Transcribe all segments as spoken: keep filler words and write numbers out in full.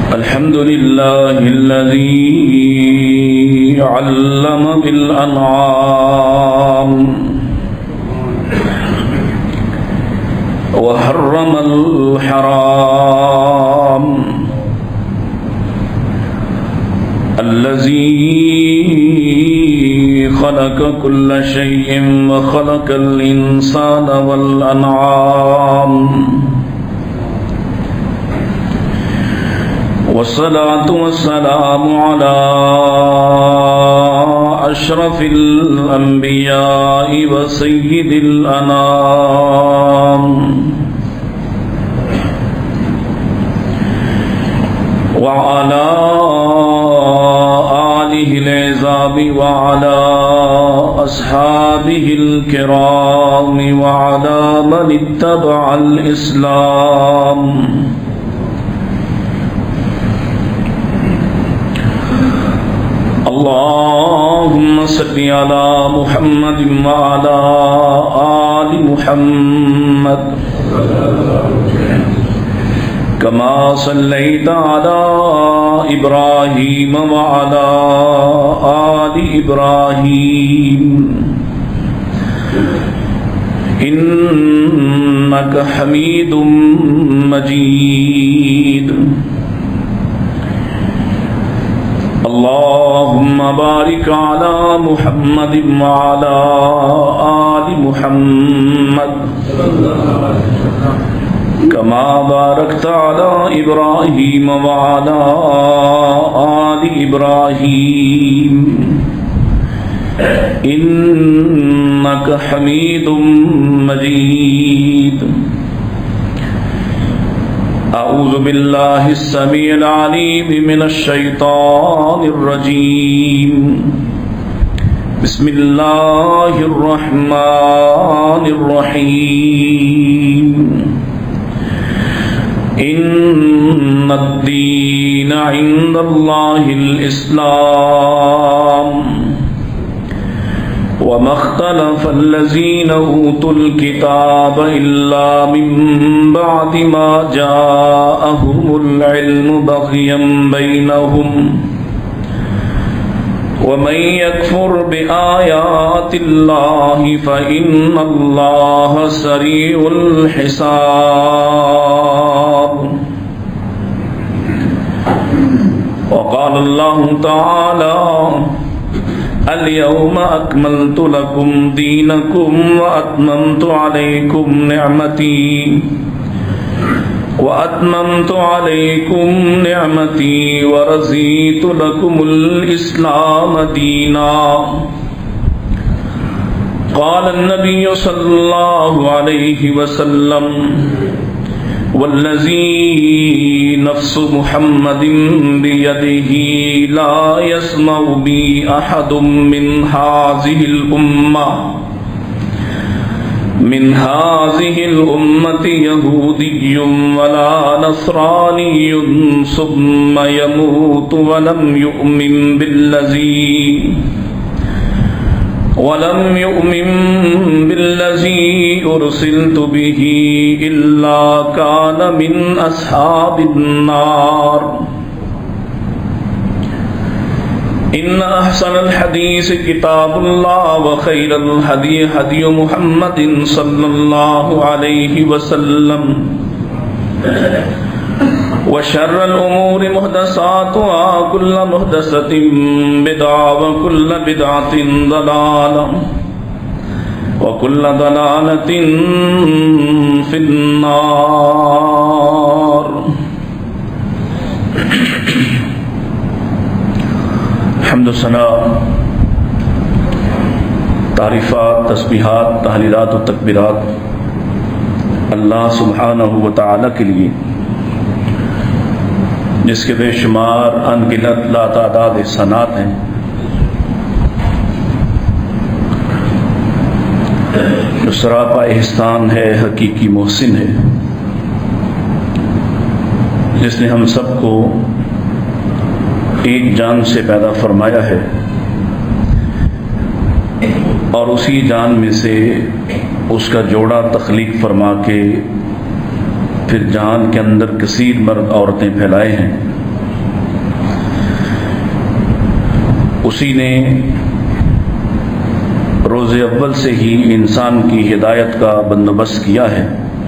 الحمد لله الذي علم بالأنعام وحرم الحرام الذي خلق كل شيء وخلق الإنسان والأنعام والصلاة والسلام على أشرف الأنبياء وسيد الأنام وعلى آله العظام وعلى أصحابه الكرام وعلى من اتبع الإسلام. اللهم صل على محمد وعلى آل محمد كما صليت على إبراهيم وعلى آل إبراهيم إنك حميد مجيد. اللهم بارك على محمد وعلى آل محمد كما باركت على إبراهيم وعلى آل إبراهيم إنك حميد مجيد. أعوذ بالله السميع العليم من الشيطان الرجيم. بسم الله الرحمن الرحيم. إن الدين عند الله الإسلام وما اختلف الذين أوتوا الكتاب إلا من بعد ما جاءهم العلم بغيا بينهم ومن يكفر بآيات الله فإن الله سريع الحساب. وقال الله تعالى: اليوم أكملت لكم دينكم وأتممت عليكم نعمتي وأتممت عليكم نعمتي ورضيت لكم الإسلام دينا. قال النبي صلى الله عليه وسلم: والذي نفس محمد بيده لا يسمع بي أحد من هذه الأمة من هذه الأمة يهودي ولا نصراني ثم يموت ولم يؤمن بالذي ولم يؤمن بالذي أرسلت به إلا كان من أصحاب النار. إن أحسن الحديث كتاب الله وخير الهدي هدي محمد صلى الله عليه وسلم وشر الأمور محدثاتها كل محدثة بدعة وكل بدعة ضلالة وكل ضلالة في النار. حمد و ثنا، تعریفات، تسبیحات، تحلیلات و تکبیرات اللہ سبحانہ و تعالی کے لیے، جس کے بے شمار ان گنت لا تعداد احسانات ہیں، جو سراپا احسان ہے، حقیقی محسن ہے، جس نے ہم سب کو ایک جان سے پیدا فرمایا ہے اور اسی جان میں سے اس کا جوڑا تخلیق فرما کے پھر جان کے اندر کثیر مرد عورتیں پھیلائے ہیں. اسی نے روز اول سے ہی انسان کی ہدایت کا بندوبست کیا ہے،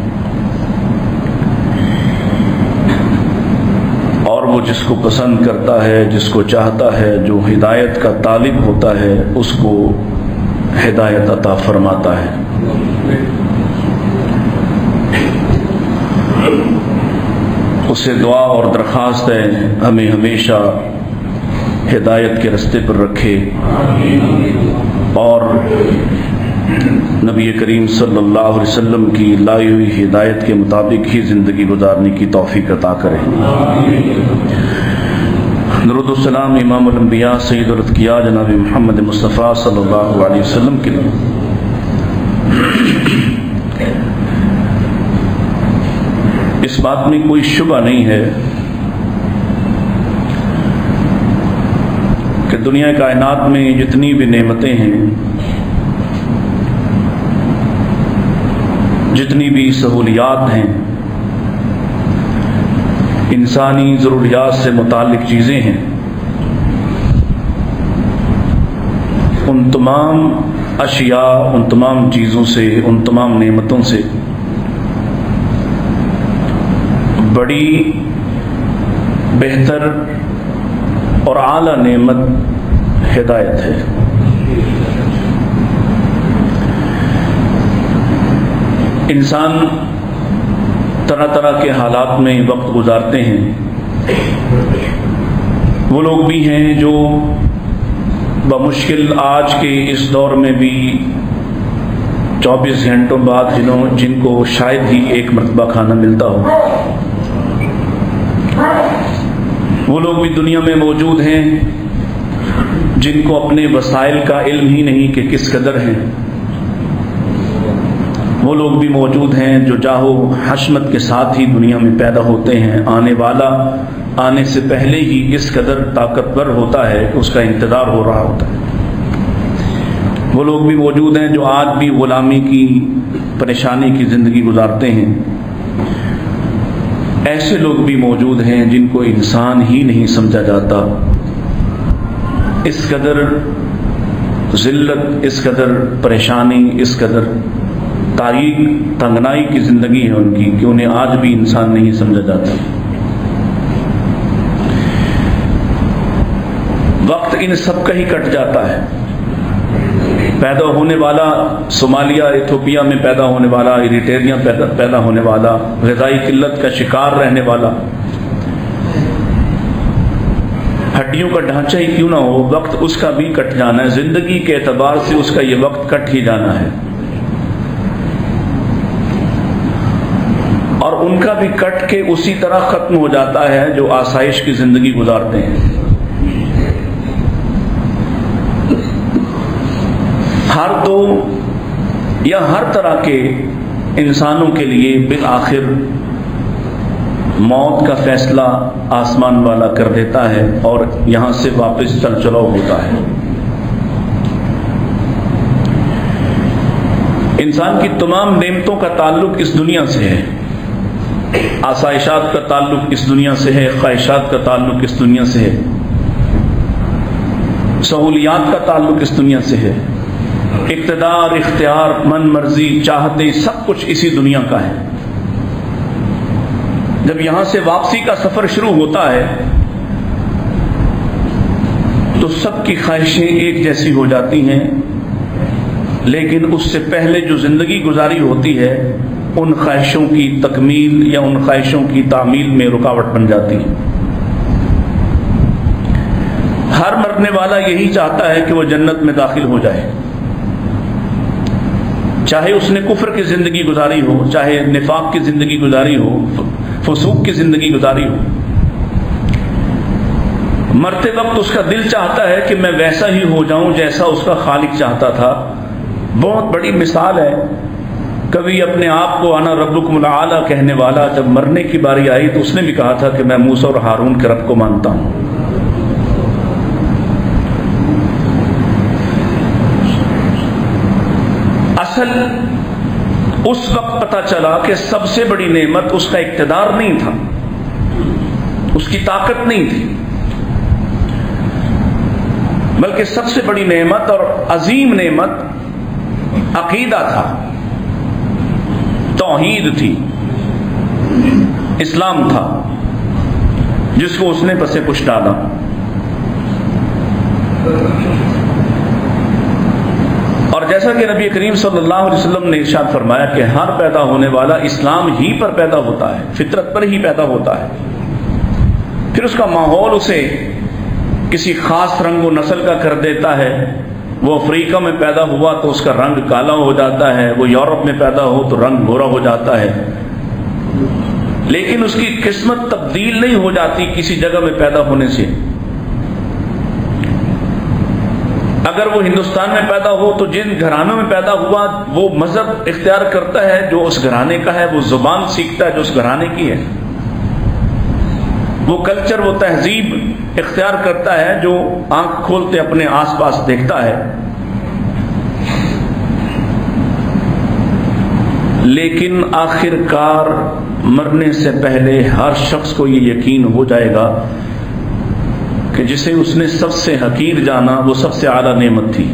اور وہ جس کو پسند کرتا ہے، جس کو چاہتا ہے، جو ہدایت کا طالب ہوتا ہے، اس کو ہدایت عطا فرماتا ہے۔ اس سے دعا اور درخواست ہے ہمیں ہمیشہ ہدایت کے رستے پر رکھے اور نبی کریم صلی اللہ علیہ وسلم کی لائی ہوئی ہدایت کے مطابق ہی زندگی گزارنے کی توفیق عطا کرے۔ درود و سلام امام الانبیاء سید الاتقیاء جناب محمد مصطفیٰ صلی اللہ علیہ وسلم کے لیے۔ اس بات میں کوئی شبہ نہیں ہے کہ دنیا کائنات میں جتنی بھی نعمتیں ہیں، جتنی بھی سہولیات ہیں، انسانی ضروریات سے متعلق چیزیں ہیں، ان تمام اشیاء، ان تمام چیزوں سے، ان تمام نعمتوں سے بڑی بہتر اور اعلیٰ نعمت ہدایت ہے۔ انسان طرح طرح کے حالات میں وقت گزارتے ہیں۔ وہ لوگ بھی ہیں جو بمشکل آج کے اس دور میں بھی چوبیس گھنٹوں بعد جنہوں جن کو شاید ہی ایک مرتبہ کھانا ملتا ہو، وہ لوگ بھی دنیا میں موجود ہیں جن کو اپنے وسائل کا علم ہی نہیں کہ کس قدر ہیں۔ وہ لوگ بھی موجود ہیں جو جاہو حشمت کے ساتھ ہی دنیا میں پیدا ہوتے ہیں، آنے والا آنے سے پہلے ہی اس قدر طاقتور ہوتا ہے کہ اس کا انتظار ہو رہا ہوتا ہے۔ وہ لوگ بھی موجود ہیں جو آج بھی غلامی کی پریشانی کی زندگی گزارتے ہیں۔ ایسے لوگ بھی موجود ہیں جن کو انسان ہی نہیں سمجھا جاتا۔ اس قدر ذلت، اس قدر پریشانی، اس قدر تاریک تنگنائی کی زندگی ہے ان کی کہ انہیں آج بھی انسان نہیں سمجھا جاتا۔ وقت ان سب کا ہی کٹ جاتا ہے۔ پیدا ہونے والا صومالیہ، ایتھوپیا میں پیدا ہونے والا، ایریٹریا پیدا پیدا ہونے والا، غذائی قلت کا شکار رہنے والا، ہڈیوں کا ڈھانچہ ہی کیوں نہ ہو، وقت اس کا بھی کٹ جانا ہے۔ زندگی کے اعتبار سے اس کا یہ وقت کٹ ہی جانا ہے، اور ان کا بھی کٹ کے اسی طرح ختم ہو جاتا ہے جو آسائش کی زندگی گزارتے ہیں۔ ہر دو یا ہر طرح کے انسانوں کے لیے بالآخر موت کا فیصلہ آسمان والا کر دیتا ہے اور یہاں سے واپس چل چلاؤ ہوتا ہے۔ انسان کی تمام نعمتوں کا تعلق اس دنیا سے ہے، آسائشات کا تعلق اس دنیا سے ہے، خواہشات کا تعلق اس دنیا سے ہے، سہولیات کا تعلق اس دنیا سے ہے، اقتدار، اختیار، من مرضی، چاہتے، سب کچھ اسی دنیا کا ہے۔ جب یہاں سے واپسی کا سفر شروع ہوتا ہے تو سب کی خواہشیں ایک جیسی ہو جاتی ہیں، لیکن اس سے پہلے جو زندگی گزاری ہوتی ہے ان خواہشوں کی تکمیل یا ان خواہشوں کی تعمیل میں رکاوٹ بن جاتی ہے۔ ہر مرنے والا یہی چاہتا ہے کہ وہ جنت میں داخل ہو جائے، چاہے اس نے کفر کی زندگی گزاری ہو، چاہے نفاق کی زندگی گزاری ہو، فسوق کی زندگی گزاری ہو۔ مرتے وقت اس کا دل چاہتا ہے کہ میں ویسا ہی ہو جاؤں جیسا اس کا خالق چاہتا تھا۔ بہت بڑی مثال ہے، کبھی اپنے آپ کو انا ربکم الاعلی کہنے والا جب مرنے کی باری آئی تو اس نے بھی کہا تھا کہ میں موسیٰ اور ہارون کے رب کو مانتا ہوں۔ اصل اس وقت پتہ چلا کہ سب سے بڑی نعمت اس کا اقتدار نہیں تھا، اس کی طاقت نہیں تھی، بلکہ سب سے بڑی نعمت اور عظیم نعمت عقیدہ تھا، توحید تھی، اسلام تھا، جس کو اس نے پس پش ڈالا۔ اور جیسا کہ نبی کریم صلی اللہ علیہ وسلم نے ارشاد فرمایا کہ ہر پیدا ہونے والا اسلام ہی پر پیدا ہوتا ہے، فطرت پر ہی پیدا ہوتا ہے، پھر اس کا ماحول اسے کسی خاص رنگ و نسل کا کر دیتا ہے۔ وہ افریقہ میں پیدا ہوا تو اس کا رنگ کالا ہو جاتا ہے، وہ یورپ میں پیدا ہو تو رنگ گورا ہو جاتا ہے، لیکن اس کی قسمت تبدیل نہیں ہو جاتی کسی جگہ میں پیدا ہونے سے۔ اگر وہ ہندوستان میں پیدا ہو تو جن گھرانوں میں پیدا ہوا وہ مذہب اختیار کرتا ہے جو اس گھرانے کا ہے، وہ زبان سیکھتا ہے جو اس گھرانے کی ہے، وہ کلچر، وہ تہذیب اختیار کرتا ہے جو آنکھ کھولتے اپنے آس پاس دیکھتا ہے۔ لیکن آخر کار مرنے سے پہلے ہر شخص کو یہ یقین ہو جائے گا کہ جسے اس نے سب سے حقیر جانا وہ سب سے اعلیٰ نعمت تھی۔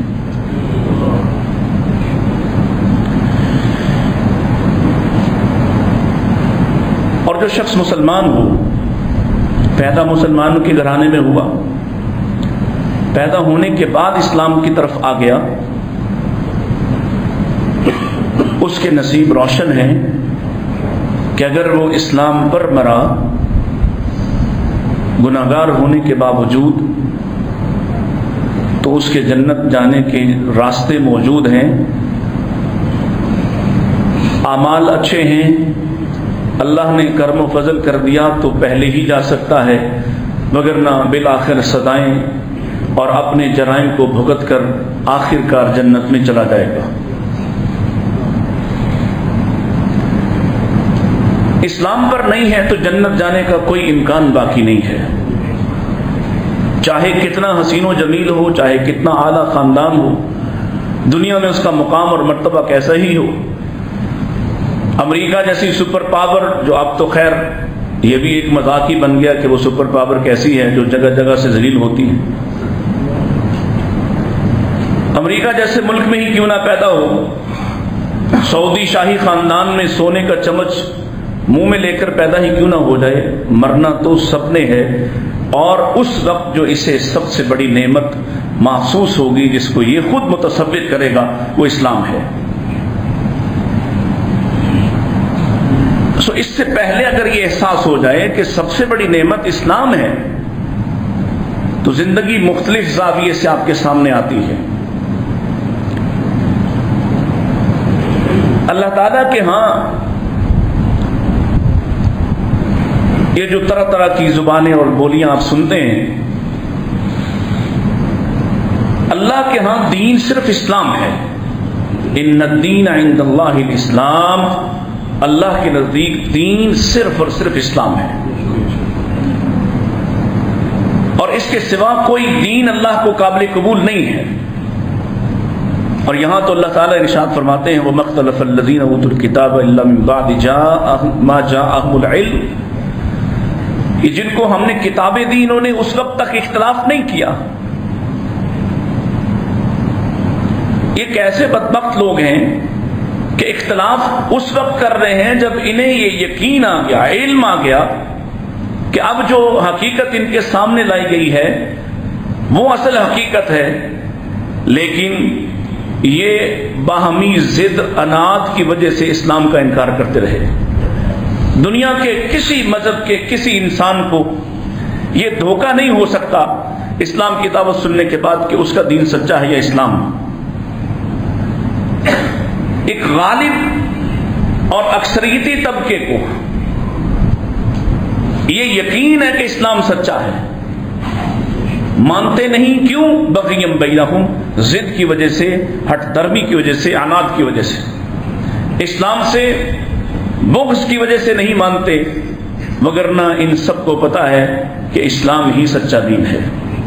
اور جو شخص مسلمان ہو، پیدا مسلمانوں کے گھرانے میں ہوا، پیدا ہونے کے بعد اسلام کی طرف آ گیا، اس کے نصیب روشن ہیں کہ اگر وہ اسلام پر مرا گناہگار ہونے کے باوجود تو اس کے جنت جانے کے راستے موجود ہیں، اعمال اچھے ہیں، اللہ نے کرم و فضل کر دیا تو پہلے ہی جا سکتا ہے، وگرنہ بالآخر سزائیں اور اپنے جرائم کو بھگت کر آخر کار جنت میں چلا جائے گا۔ اسلام پر نہیں ہے تو جنت جانے کا کوئی امکان باقی نہیں ہے، چاہے کتنا حسین و جمیل ہو، چاہے کتنا اعلیٰ خاندان ہو، دنیا میں اس کا مقام اور مرتبہ کیسا ہی ہو۔ امریکہ جیسی سپر پاور، جو اب تو خیر یہ بھی ایک مذاق ہی بن گیا کہ وہ سپر پاور کیسی ہے جو جگہ جگہ سے ذلیل ہوتی ہیں، امریکہ جیسے ملک میں ہی کیوں نہ پیدا ہو، سعودی شاہی خاندان میں سونے کا چمچ منہ میں لے کر پیدا ہی کیوں نہ ہو جائے، مرنا تو سب نے ہے، اور اس وقت جو اسے سب سے بڑی نعمت محسوس ہوگی، جس کو یہ خود متصور کرے گا، وہ اسلام ہے۔ سو اس سے پہلے اگر یہ احساس ہو جائے کہ سب سے بڑی نعمت اسلام ہے تو زندگی مختلف زاویے سے آپ کے سامنے آتی ہے۔ اللہ تعالیٰ کے ہاں یہ جو طرح طرح کی زبانیں اور بولیاں آپ سنتے ہیں، اللہ کے ہاں دین صرف اسلام ہے۔ ان الدین عند اللہ الاسلام، اللہ کے نزدیک دین صرف اور صرف اسلام ہے، اور اس کے سوا کوئی دین اللہ کو قابل قبول نہیں ہے۔ اور یہاں تو اللہ تعالیٰ ارشاد فرماتے ہیں وَمَا اخْتَلَفَ الَّذِينَ أُوتُوا الْكِتَابَ إِلَّا مِن بَعْدِ مَا جَاءَهُمُ الْعِلْمُ، کہ جن کو ہم نے کتابیں دی انہوں نے اس وقت تک اختلاف نہیں کیا۔ یہ کیسے بدبخت لوگ ہیں کہ اختلاف اس وقت کر رہے ہیں جب انہیں یہ یقین آ گیا، علم آ گیا کہ اب جو حقیقت ان کے سامنے لائی گئی ہے وہ اصل حقیقت ہے، لیکن یہ باہمی ضد اناد کی وجہ سے اسلام کا انکار کرتے رہے۔ دنیا کے کسی مذہب کے کسی انسان کو یہ دھوکہ نہیں ہو سکتا اسلام کی دعوت سننے کے بعد کہ اس کا دین سچا ہے یا اسلام۔ ایک غالب اور اکثریتی طبقے کو یہ یقین ہے کہ اسلام سچا ہے، مانتے نہیں، کیوں؟ بغیم بینہم، ضد کی وجہ سے، ہٹ درمی کی وجہ سے، عناد کی وجہ سے، اسلام سے بغض کی وجہ سے نہیں مانتے، وگرنہ ان سب کو پتا ہے کہ اسلام ہی سچا دین ہے۔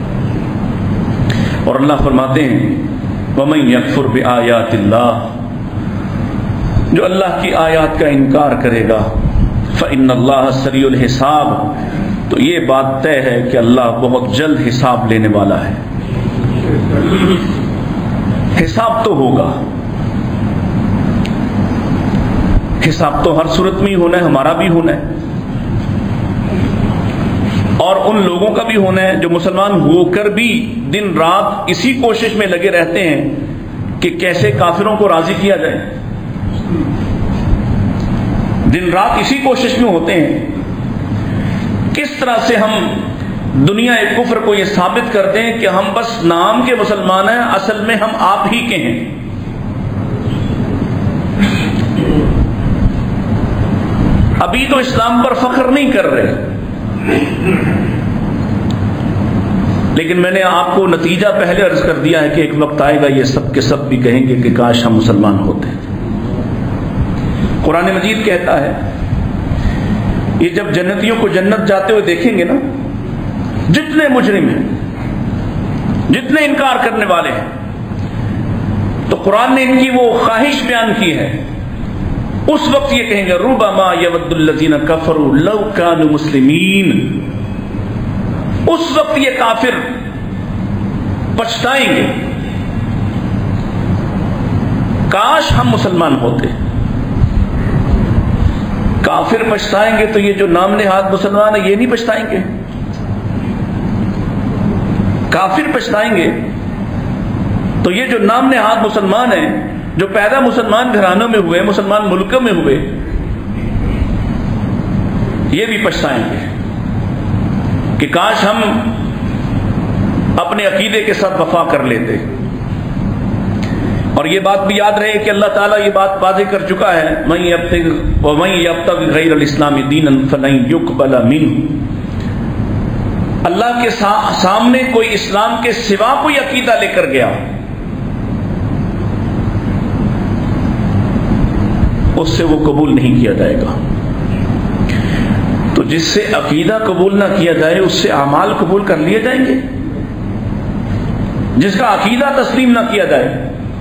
اور اللہ فرماتے ہیں وَمَن يَكْفُرْ بِآيَاتِ اللَّهِ، جو اللہ کی آیات کا انکار کرے گا فَإِنَّ اللَّهَ سَرِيعُ الْحِسَابِ، تو یہ بات طے ہے کہ اللہ بہت جلد حساب لینے والا ہے۔ حساب تو ہوگا، حساب تو ہر صورت میں ہی ہونا ہے، ہمارا بھی ہونا ہے اور ان لوگوں کا بھی ہونا ہے جو مسلمان ہو کر بھی دن رات اسی کوشش میں لگے رہتے ہیں کہ کیسے کافروں کو راضی کیا جائے، دن رات اسی کوشش میں ہوتے ہیں کس طرح سے ہم دنیا کفر کو یہ ثابت کرتے ہیں کہ ہم بس نام کے مسلمان ہیں، اصل میں ہم آپ ہی کے ہیں۔ ابھی تو اسلام پر فخر نہیں کر رہے، لیکن میں نے آپ کو نتیجہ پہلے عرض کر دیا ہے کہ ایک وقت آئے گا یہ سب کے سب بھی کہیں گے کہ کاش ہم مسلمان ہوتے۔ قرآن مجید کہتا ہے یہ جب جنتیوں کو جنت جاتے ہوئے دیکھیں گے نا، جتنے مجرم ہیں، جتنے انکار کرنے والے ہیں، تو قرآن نے ان کی وہ خواہش بیان کی ہے، اس وقت یہ کہیں گے ربما یود الذین کفروا لو کانوا مسلمین، اس وقت یہ کافر پچھتائیں گے کاش ہم مسلمان ہوتے۔ کافر پچھتائیں گے تو یہ جو نام نہاد مسلمان ہے یہ نہیں پچھتائیں گے؟ کافر پچھتائیں گے تو یہ جو نام نہاد مسلمان ہیں، جو پیدا مسلمان گھرانوں میں ہوئے، مسلمان ملکوں میں ہوئے، یہ بھی پچھتائیں گے کہ کاش ہم اپنے عقیدے کے ساتھ وفا کر لیتے۔ اور یہ بات بھی یاد رہے کہ اللہ تعالیٰ یہ بات واضح کر چکا ہے من یبتغی ومن یبتغی غیر الاسلام دینا فلن یقبل منہ، اللہ کے سامنے کوئی اسلام کے سوا کوئی عقیدہ لے کر گیا اس سے وہ قبول نہیں کیا جائے گا۔ تو جس سے عقیدہ قبول نہ کیا جائے اس سے اعمال قبول کر لیے جائیں گے؟ جس کا عقیدہ تسلیم نہ کیا جائے،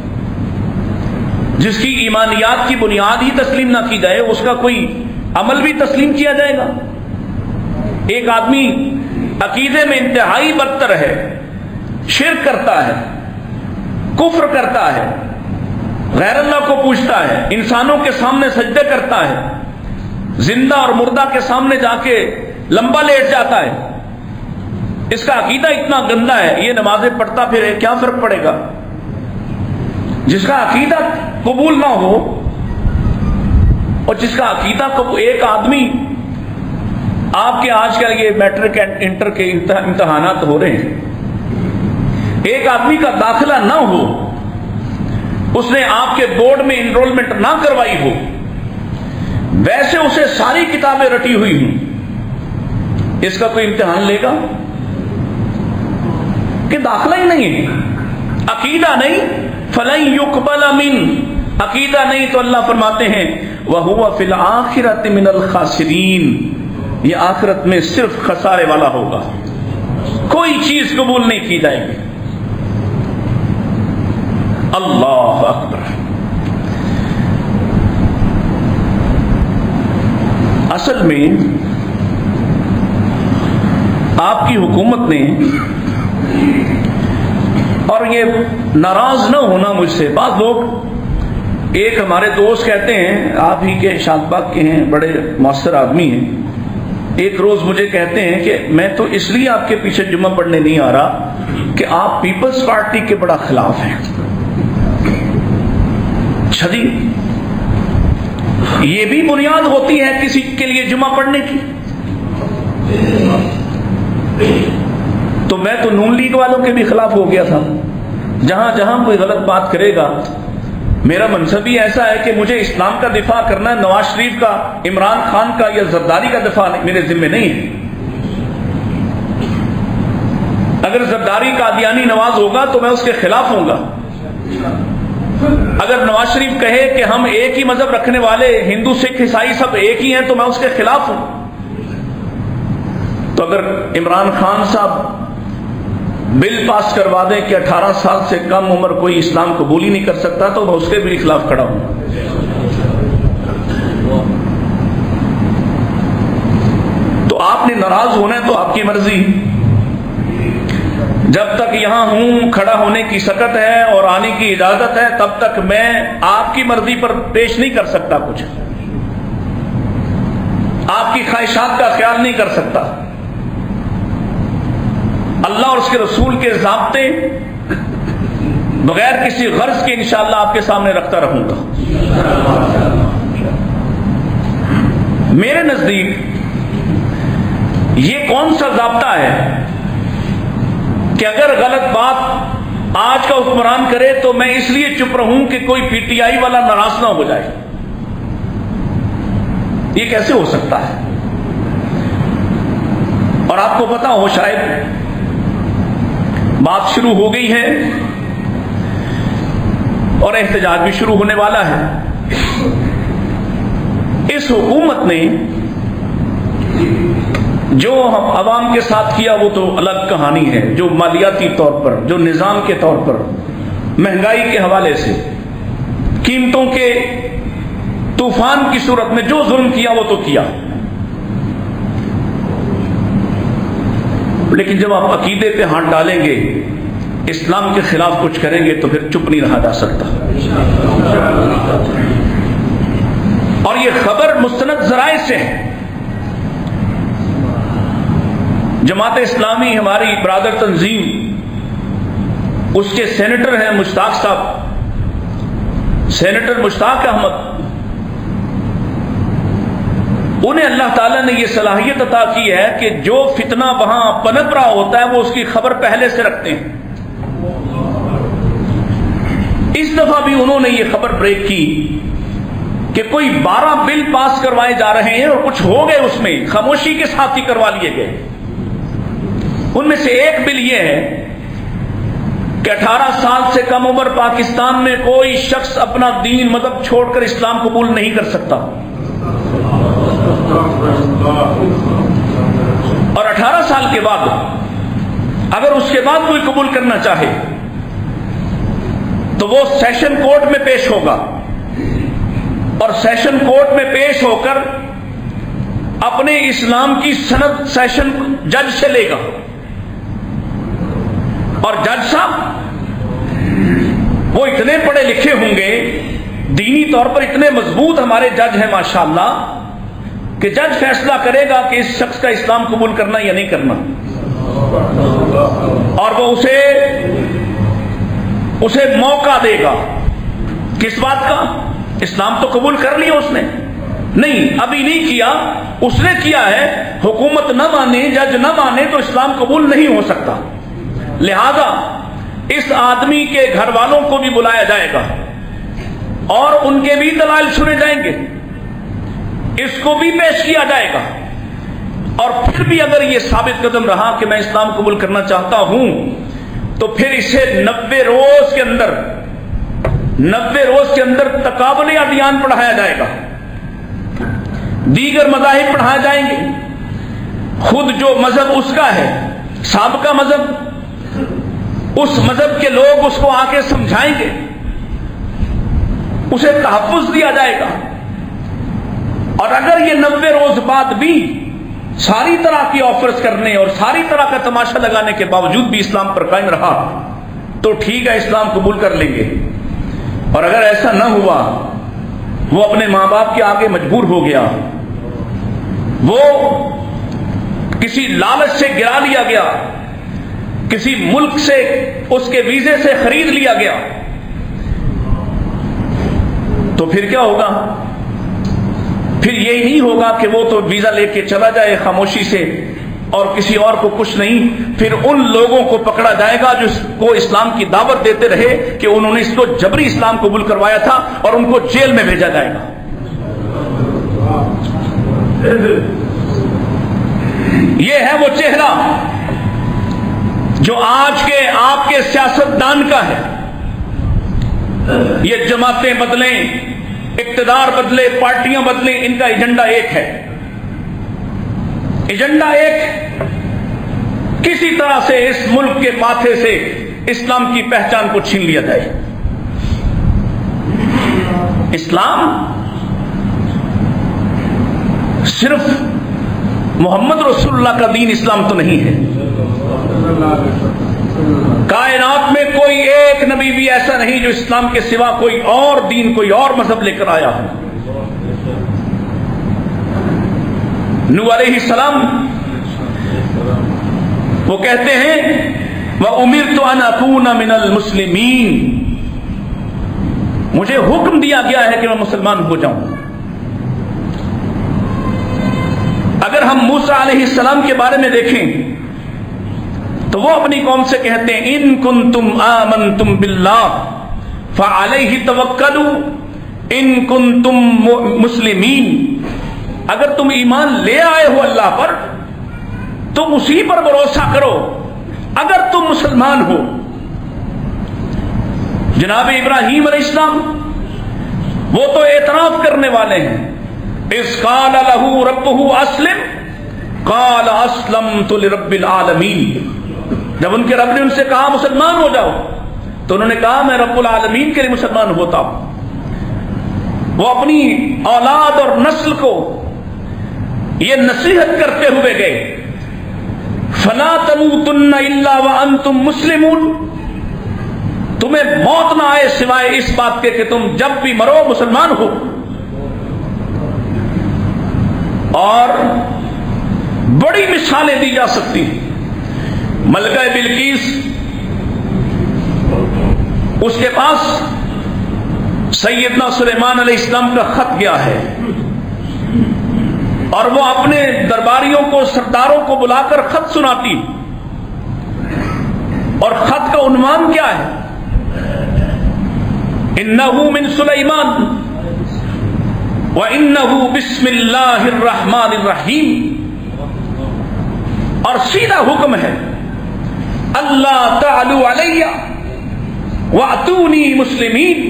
جس کی ایمانیات کی بنیاد ہی تسلیم نہ کی جائے، اس کا کوئی عمل بھی تسلیم کیا جائے گا؟ ایک آدمی عقیدے میں انتہائی بدتر ہے، شرک کرتا ہے، کفر کرتا ہے، غیر اللہ کو پوجتا ہے، انسانوں کے سامنے سجدے کرتا ہے، زندہ اور مردہ کے سامنے جا کے لمبا لیٹ جاتا ہے، اس کا عقیدہ اتنا گندا ہے، یہ نمازیں پڑھتا پھر کیا فرق پڑے گا؟ جس کا عقیدہ قبول نہ ہو اور جس کا عقیدہ قبول، ایک آدمی آپ کے آج کل یہ میٹرک اینڈ انٹر کے امتحانات ہو رہے ہیں، ایک آدمی کا داخلہ نہ ہو، اس نے آپ کے بورڈ میں انرولمنٹ نہ کروائی ہو، ویسے اسے ساری کتابیں رٹی ہوئی ہوں، اس کا کوئی امتحان لے گا کہ داخلہ ہی نہیں ہے، عقیدہ نہیں، فلن یقبل من، عقیدہ نہیں تو اللہ فرماتے ہیں وَهُوَ فِي الْآخِرَةِ مِنَ الْخَاسِرِينَ، یہ آخرت میں صرف خسارے والا ہوگا، کوئی چیز قبول نہیں کی جائے گی۔ اللہ اکبر۔ اصل میں آپ کی حکومت نے، اور یہ ناراض نہ ہونا مجھ سے، بعض لوگ، ایک ہمارے دوست کہتے ہیں، آپ ہی کے شاد باغ کے ہیں، بڑے مؤثر آدمی ہیں، ایک روز مجھے کہتے ہیں کہ میں تو اس لیے آپ کے پیچھے جمعہ پڑھنے نہیں آ رہا کہ آپ پیپلز پارٹی کے بڑا خلاف ہیں۔ اچھا جی، یہ بھی بنیاد ہوتی ہے کسی کے لیے جمعہ پڑھنے کی؟ تو میں تو نون لیگ والوں کے بھی خلاف ہو گیا تھا، جہاں جہاں کوئی غلط بات کرے گا، میرا منصب ہی ایسا ہے کہ مجھے اسلام کا دفاع کرنا ہے، نواز شریف کا، عمران خان کا یا زرداری کا دفاع میرے ذمہ نہیں ہے۔ اگر زرداری قادیانی نواز ہوگا تو میں اس کے خلاف ہوں گا، اگر نواز شریف کہے کہ ہم ایک ہی مذہب رکھنے والے ہندو سکھ عیسائی سب ایک ہی ہیں تو میں اس کے خلاف ہوں، تو اگر عمران خان صاحب بل پاس کروا دیں کہ اٹھارہ سال سے کم عمر کوئی اسلام قبول ہی نہیں کر سکتا تو میں اس کے بھی خلاف کھڑا ہوں۔ تو آپ نے ناراض ہونا ہے تو آپ کی مرضی، جب تک یہاں ہوں، کھڑا ہونے کی سکت ہے اور آنے کی اجازت ہے، تب تک میں آپ کی مرضی پر پیش نہیں کر سکتا، کچھ آپ کی خواہشات کا خیال نہیں کر سکتا۔ اللہ اور اس کے رسول کے ضابطے بغیر کسی غرض کے انشاءاللہ آپ کے سامنے رکھتا رہوں گا۔ میرے نزدیک یہ کون سا ضابطہ ہے کہ اگر غلط بات آج کا حکمران کرے تو میں اس لیے چپ رہوں کہ کوئی پی ٹی آئی والا ناراض نہ ہو جائے؟ یہ کیسے ہو سکتا ہے؟ اور آپ کو پتا ہو شاید بات شروع ہو گئی ہے اور احتجاج بھی شروع ہونے والا ہے۔ اس حکومت نے جو عوام کے ساتھ کیا وہ تو الگ کہانی ہے، جو مالیاتی طور پر، جو نظام کے طور پر، مہنگائی کے حوالے سے، قیمتوں کے طوفان کی صورت میں جو ظلم کیا وہ تو کیا، لیکن جب آپ عقیدے پہ ہاتھ ڈالیں گے، اسلام کے خلاف کچھ کریں گے تو پھر چپ نہیں رہا جا سکتا۔ اور یہ خبر مستند ذرائع سے ہے۔ جماعت اسلامی ہماری برادر تنظیم، اس کے سینیٹر ہیں مشتاق صاحب، سینیٹر مشتاق احمد، انہیں اللہ تعالیٰ نے یہ صلاحیت عطا کی ہے کہ جو فتنہ وہاں پنپ رہا ہوتا ہے وہ اس کی خبر پہلے سے رکھتے ہیں۔ اس دفعہ بھی انہوں نے یہ خبر بریک کی کہ کوئی بارہ بل پاس کروائے جا رہے ہیں اور کچھ ہو گئے، اس میں خاموشی کے ساتھ ہی کروا لیے گئے۔ ان میں سے ایک بل یہ ہے کہ اٹھارہ سال سے کم عمر پاکستان میں کوئی شخص اپنا دین مذہب چھوڑ کر اسلام قبول نہیں کر سکتا، اور اٹھارہ سال کے بعد اگر اس کے بعد کوئی قبول کرنا چاہے تو وہ سیشن کورٹ میں پیش ہوگا، اور سیشن کورٹ میں پیش ہو کر اپنے اسلام کی سند سیشن جج سے لے گا، اور جج صاحب وہ اتنے پڑھے لکھے ہوں گے، دینی طور پر اتنے مضبوط ہمارے جج ہیں ماشاءاللہ، کہ جج فیصلہ کرے گا کہ اس شخص کا اسلام قبول کرنا یا نہیں کرنا، اور وہ اسے اسے موقع دے گا۔ کس بات کا؟ اسلام تو قبول کر لیا اس نے، نہیں ابھی نہیں کیا، اس نے کیا ہے، حکومت نہ مانے، جج نہ مانے تو اسلام قبول نہیں ہو سکتا۔ لہذا اس آدمی کے گھر والوں کو بھی بلایا جائے گا اور ان کے بھی دلائل سنے جائیں گے، اس کو بھی پیش کیا جائے گا، اور پھر بھی اگر یہ ثابت قدم رہا کہ میں اسلام قبول کرنا چاہتا ہوں تو پھر اسے نبے روز کے اندر نبے روز کے اندر تقابل ادیان پڑھایا جائے گا، دیگر مذاہب پڑھائے جائیں گے، خود جو مذہب اس کا ہے، سابقہ مذہب، اس مذہب کے لوگ اس کو آ کے سمجھائیں گے، اسے تحفظ دیا جائے گا، اور اگر یہ نوے روز بعد بھی ساری طرح کی آفرز کرنے اور ساری طرح کا تماشا لگانے کے باوجود بھی اسلام پر قائم رہا تو ٹھیک ہے، اسلام قبول کر لیں گے، اور اگر ایسا نہ ہوا، وہ اپنے ماں باپ کے آگے مجبور ہو گیا، وہ کسی لالچ سے گرا لیا گیا، کسی ملک سے اس کے ویزے سے خرید لیا گیا، تو پھر کیا ہوگا؟ پھر یہی نہیں ہوگا کہ وہ تو ویزا لے کے چلا جائے خاموشی سے اور کسی اور کو کچھ نہیں، پھر ان لوگوں کو پکڑا جائے گا جو اس کو اسلام کی دعوت دیتے رہے کہ انہوں نے اس کو جبری اسلام قبول کروایا تھا، اور ان کو جیل میں بھیجا جائے گا۔ یہ ہے وہ چہرہ جو آج کے آپ کے سیاستدان کا ہے۔ یہ جماعتیں بدلیں، اقتدار بدلے، پارٹیاں بدلیں، ان کا ایجنڈا ایک ہے، ایجنڈا ایک، کسی طرح سے اس ملک کے ماتھے سے اسلام کی پہچان کو چھین لیا جائے۔ اسلام صرف محمد رسول اللہ کا دین اسلام تو نہیں ہے، کائنات میں کوئی ایک نبی بھی ایسا نہیں جو اسلام کے سوا کوئی اور دین کوئی اور مذہب لے کر آیا ہے۔ نوح علیہ السلام وہ کہتے ہیں وَأُمِرْتُ أَنْ أَكُونَ مِنَ الْمُسْلِمِينَ، مجھے حکم دیا گیا ہے کہ میں مسلمان ہو جاؤں۔ اگر ہم موسیٰ علیہ السلام کے بارے میں دیکھیں تو وہ اپنی قوم سے کہتے ہیں ان کنتم آمنتم باللہ فعلیہ توکلوا ان کنتم مسلمین، اگر تم ایمان لے آئے ہو اللہ پر تو اسی پر بھروسہ کرو اگر تم مسلمان ہو۔ جناب ابراہیم علیہ السلام وہ تو اعتراف کرنے والے ہیں، اذ قال له ربه اسلم قال اسلمت لرب العالمین، جب ان کے رب نے ان سے کہا مسلمان ہو جاؤ تو انہوں نے کہا میں رب العالمین کے لیے مسلمان ہوتا ہوں۔ وہ اپنی اولاد اور نسل کو یہ نصیحت کرتے ہوئے گئے فلا تموتن الا وانتم مسلمون، تمہیں موت نہ آئے سوائے اس بات کے کہ تم جب بھی مرو مسلمان ہو۔ اور بڑی مثالیں دی جا سکتی ہیں۔ ملکہ بلقیس، اس کے پاس سیدنا سلیمان علیہ السلام کا خط گیا ہے اور وہ اپنے درباریوں کو سرداروں کو بلا کر خط سناتی، اور خط کا عنوان کیا ہے؟ انہ من سلیمان وانہ بسم اللہ الرحمن الرحیم، اور سیدھا حکم ہے اللہ تعالوا علیہ واتونی مسلمین،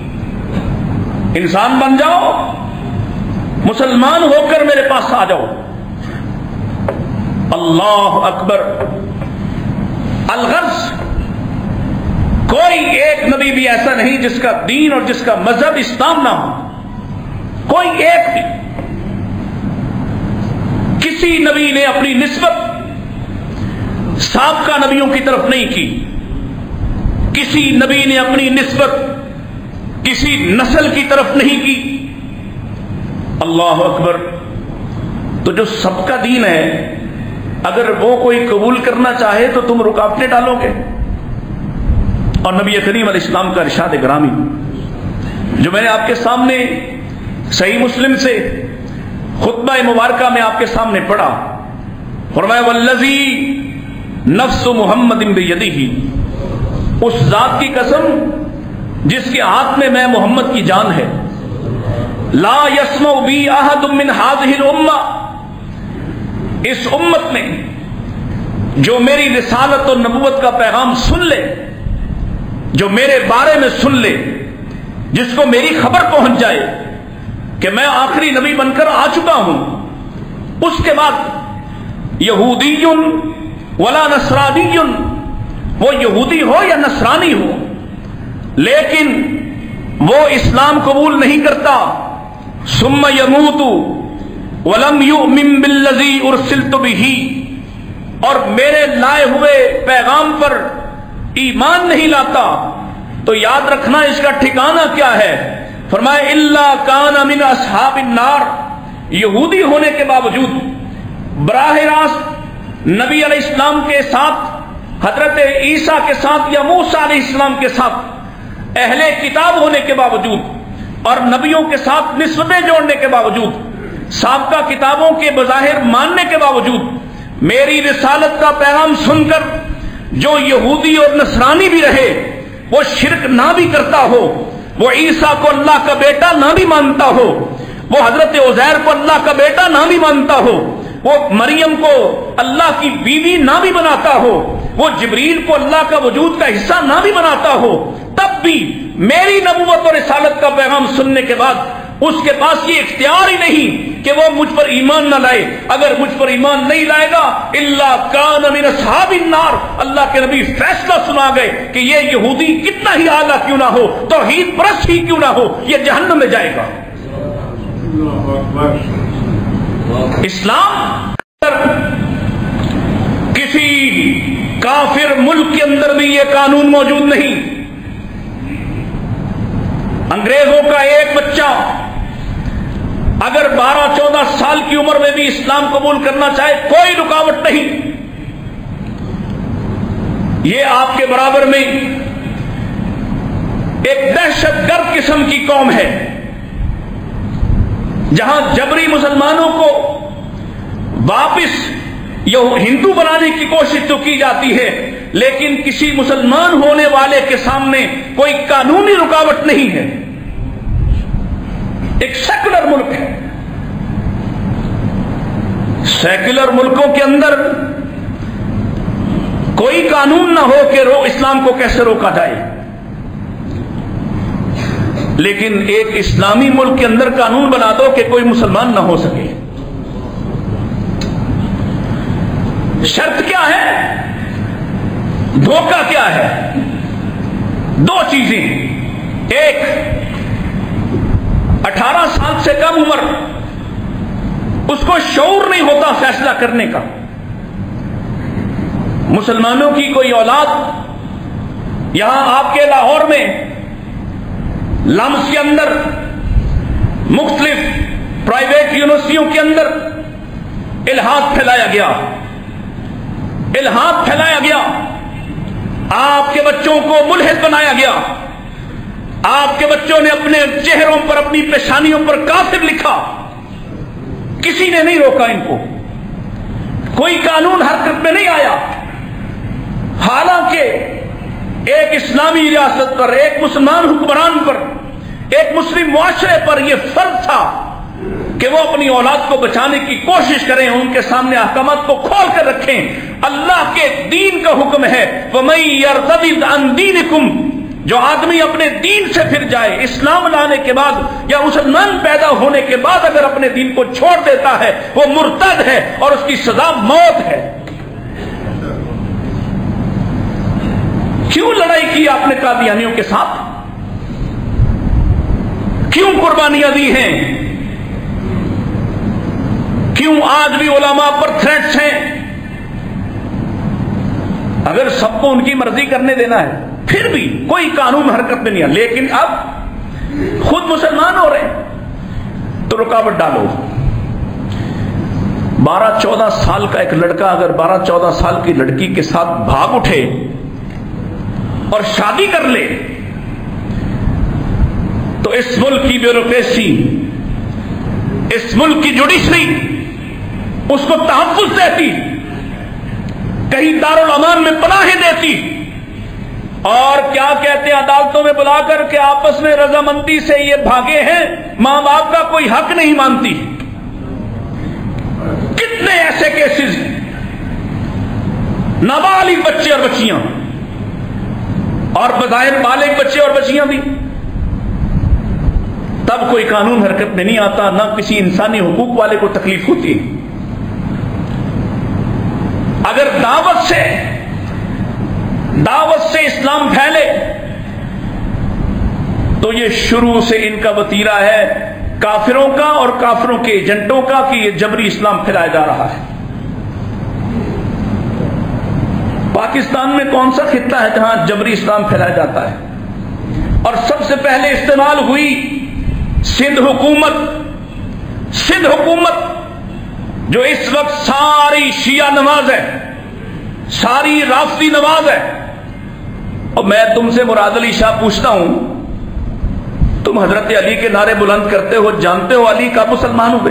انسان بن جاؤ مسلمان ہو کر میرے پاس آ جاؤ۔ اللہ اکبر۔ الغرض کوئی ایک نبی بھی ایسا نہیں جس کا دین اور جس کا مذہب اسلام نہ ہو، کوئی ایک بھی۔ کسی نبی نے اپنی نسبت سابقہ نبیوں کی طرف نہیں کی، کسی نبی نے اپنی نسبت کسی نسل کی طرف نہیں کی۔ اللہ اکبر۔ تو جو سب کا دین ہے اگر وہ کوئی قبول کرنا چاہے تو تم رکاوٹیں ڈالو گے۔ اور نبی کریم علیہ السلام کا ارشاد گرامی جو میں نے آپ کے سامنے صحیح مسلم سے خطبہ مبارکہ میں آپ کے سامنے پڑھا، فرمایا والذی نفس محمد بیدہ، اس ذات کی قسم جس کے ہاتھ میں میں محمد کی جان ہے، لا یسمع بی احد من ہذہ الامہ، اس امت میں جو میری رسالت اور نبوت کا پیغام سن لے، جو میرے بارے میں سن لے، جس کو میری خبر پہنچ جائے کہ میں آخری نبی بن کر آ چکا ہوں، اس کے بعد یہودی ولا نصرانی، وہ یہودی ہو یا نصرانی ہو لیکن وہ اسلام قبول نہیں کرتا، ثم یموت ولم یؤمن بالذی ارسلت بہ، اور میرے لائے ہوئے پیغام پر ایمان نہیں لاتا، تو یاد رکھنا اس کا ٹھکانہ کیا ہے؟ فرمایا الا کان من اصحاب النار، یہودی ہونے کے باوجود براہ راست نبی علیہ السلام کے ساتھ، حضرت عیسیٰ کے ساتھ یا موسیٰ علیہ السلام کے ساتھ اہل کتاب ہونے کے باوجود اور نبیوں کے ساتھ نسبتیں جوڑنے کے باوجود، سابقہ کتابوں کے بظاہر ماننے کے باوجود، میری رسالت کا پیغام سن کر جو یہودی اور نصرانی بھی رہے، وہ شرک نہ بھی کرتا ہو، وہ عیسیٰ کو اللہ کا بیٹا نہ بھی مانتا ہو، وہ حضرت عزیر کو اللہ کا بیٹا نہ بھی مانتا ہو، وہ مریم کو اللہ کی بیوی نہ بھی بناتا ہو، وہ جبریل کو اللہ کا وجود کا حصہ نہ بھی بناتا ہو، تب بھی میری نبوت اور رسالت کا پیغام سننے کے بعد اس کے پاس یہ اختیار ہی نہیں کہ وہ مجھ پر ایمان نہ لائے۔ اگر مجھ پر ایمان نہیں لائے گا الا کان من اصحاب النار، اللہ کے نبی فیصلہ سنا گئے کہ یہ یہودی کتنا ہی اعلیٰ کیوں نہ ہو، توحید پرست ہی کیوں نہ ہو، یہ جہنم میں جائے گا۔ اسلام کسی کافر ملک کے اندر بھی یہ قانون موجود نہیں. انگریزوں کا ایک بچہ اگر بارہ چودہ سال کی عمر میں بھی اسلام قبول کرنا چاہے کوئی رکاوٹ نہیں. یہ آپ کے برابر میں ایک دہشت گرد قسم کی قوم ہے جہاں جبری مسلمانوں کو واپس ہندو بنانے کی کوشش تو کی جاتی ہے لیکن کسی مسلمان ہونے والے کے سامنے کوئی قانونی رکاوٹ نہیں ہے. ایک سیکولر ملک ہے. سیکولر ملکوں کے اندر کوئی قانون نہ ہو کہ رو اسلام کو کیسے روکا جائے, لیکن ایک اسلامی ملک کے اندر قانون بنا دو کہ کوئی مسلمان نہ ہو سکے. شرط کیا ہے, دھوکہ کیا ہے؟ دو چیزیں. ایک, اٹھارہ سال سے کم عمر اس کو شعور نہیں ہوتا فیصلہ کرنے کا. مسلمانوں کی کوئی اولاد یہاں آپ کے لاہور میں لمس کے اندر مختلف پرائیویٹ یونیورسٹیوں کے اندر الحاد پھیلایا گیا الحاد پھیلایا گیا آپ کے بچوں کو ملحد بنایا گیا. آپ کے بچوں نے اپنے چہروں پر اپنی پیشانیوں پر کافر لکھا. کسی نے نہیں روکا ان کو, کوئی قانون حرکت میں نہیں آیا. حالانکہ ایک اسلامی ریاست پر, ایک مسلمان حکمران پر, ایک مسلم معاشرے پر یہ فرض تھا کہ وہ اپنی اولاد کو بچانے کی کوشش کریں, ان کے سامنے احکامات کو کھول کر رکھیں. اللہ کے دین کا حکم ہے وَمَن يَرْتَدِدْ عَنْ دِينِكُمْ, جو آدمی اپنے دین سے پھر جائے, اسلام لانے کے بعد یا مسلمان پیدا ہونے کے بعد اگر اپنے دین کو چھوڑ دیتا ہے وہ مرتد ہے اور اس کی سزا موت ہے. کیوں لڑائی کی آپ نے قادیانیوں کے ساتھ؟ کیوں قربانیاں دی ہیں؟ کیوں آج بھی علماء پر تھریٹس ہیں؟ اگر سب کو ان کی مرضی کرنے دینا ہے پھر بھی کوئی قانون حرکت میں نہیں ہے, لیکن اب خود مسلمان ہو رہے ہیں تو رکاوٹ ڈالو. بارہ چودہ سال کا ایک لڑکا اگر بارہ چودہ سال کی لڑکی کے ساتھ بھاگ اٹھے اور شادی کر لے تو اس ملک کی بیوروکریسی, اس ملک کی جوڈیشری اس کو تحفظ دیتی, کہیں دارالامان میں پناہیں دیتی, اور کیا کہتے ہیں عدالتوں میں بلا کر کے آپس میں رضامندی سے یہ بھاگے ہیں, ماں باپ کا کوئی حق نہیں مانتی. کتنے ایسے کیسز, نابالغ بچے اور بچیاں, اور بظاہر بالغ بچے اور بچیاں بھی, تب کوئی قانون حرکت میں نہیں آتا, نہ کسی انسانی حقوق والے کو تکلیف ہوتی. اگر دعوت سے دعوت سے اسلام پھیلے تو یہ شروع سے ان کا وتیرہ ہے کافروں کا اور کافروں کے ایجنٹوں کا کہ یہ جبری اسلام پھیلایا جا رہا ہے. پاکستان میں کون سا خطہ ہے جہاں جبری اسلام پھیلایا جاتا ہے؟ اور سب سے پہلے استعمال ہوئی سندھ حکومت. سندھ حکومت جو اس وقت ساری شیعہ نواز ہے, ساری رافضی نواز ہے. اور میں تم سے مراد علی شاہ پوچھتا ہوں, تم حضرت علی کے نعرے بلند کرتے ہو, جانتے ہو علی کب مسلمان ہوئے؟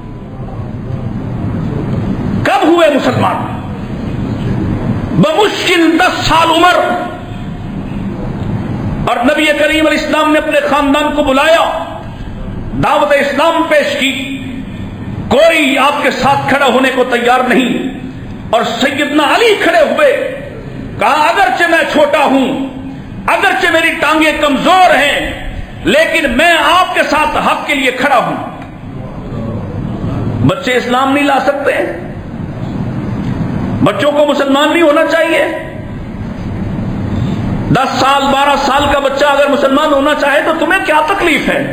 کب ہوئے مسلمان؟ بمشکل دس سال عمر. اور نبی کریم علیہ السلام نے اپنے خاندان کو بلایا, دعوت اسلام پیش کی, کوئی آپ کے ساتھ کھڑا ہونے کو تیار نہیں. اور سیدنا علی کھڑے ہوئے, کہا اگرچہ میں چھوٹا ہوں, اگرچہ میری ٹانگیں کمزور ہیں, لیکن میں آپ کے ساتھ حق کے لیے کھڑا ہوں. بچے اسلام نہیں لا سکتے, بچوں کو مسلمان نہیں ہونا چاہیے. دس سال بارہ سال کا بچہ اگر مسلمان ہونا چاہے تو تمہیں کیا تکلیف ہے؟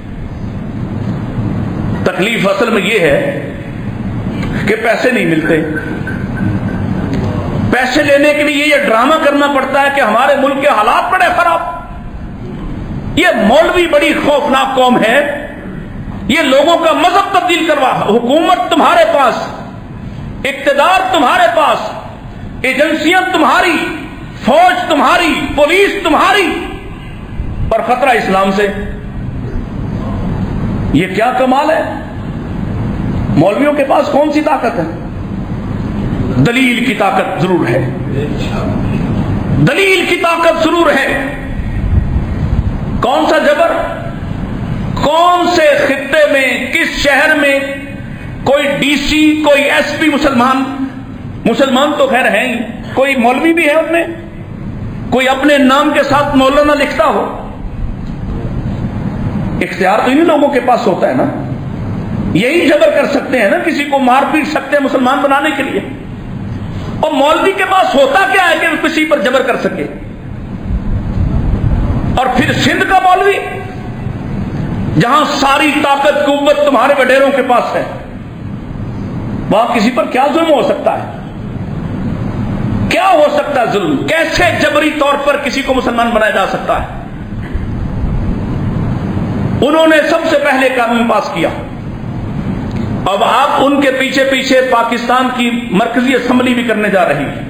تکلیف اصل میں یہ ہے کہ پیسے نہیں ملتے, پیسے لینے کے لیے یہ ڈرامہ کرنا پڑتا ہے کہ ہمارے ملک کے حالات بڑے خراب. یہ مولوی بڑی خوفناک قوم ہے. یہ لوگوں کا مذہب تبدیل کروا. حکومت تمہارے پاس، اقتدار تمہارے پاس، ایجنسیاں تمہاری، فوج تمہاری، پولیس تمہاری، اور خطرہ اسلام سے. یہ کیا کمال ہے؟ مولویوں کے پاس کون سی طاقت ہے؟ دلیل کی طاقت ضرور ہے، دلیل کی طاقت ضرور ہے. کون سا جبر؟ کون سے خطے میں، کس شہر میں کوئی ڈی سی، کوئی ایس پی مسلمان؟ مسلمان تو خیر ہیں ہی، کوئی مولوی بھی ہے ان میں؟ کوئی اپنے نام کے ساتھ مولانا لکھتا ہو؟ اختیار تو انہی لوگوں کے پاس ہوتا ہے نا. یہی جبر کر سکتے ہیں نا، کسی کو مار پیٹ سکتے ہیں مسلمان بنانے کے لیے. اور مولوی کے پاس ہوتا کیا ہے کہ وہ کسی پر جبر کر سکے؟ اور پھر سندھ کا مولوی، جہاں ساری طاقت قوت تمہارے وڈیروں کے پاس ہے، وہاں کسی پر کیا ظلم ہو سکتا ہے؟ کیا ہو سکتا ہے ظلم؟ کیسے جبری طور پر کسی کو مسلمان بنایا جا سکتا ہے؟ انہوں نے سب سے پہلے قانون پاس کیا. اب آپ ان کے پیچھے پیچھے پاکستان کی مرکزی اسمبلی بھی کرنے جا رہی ہے،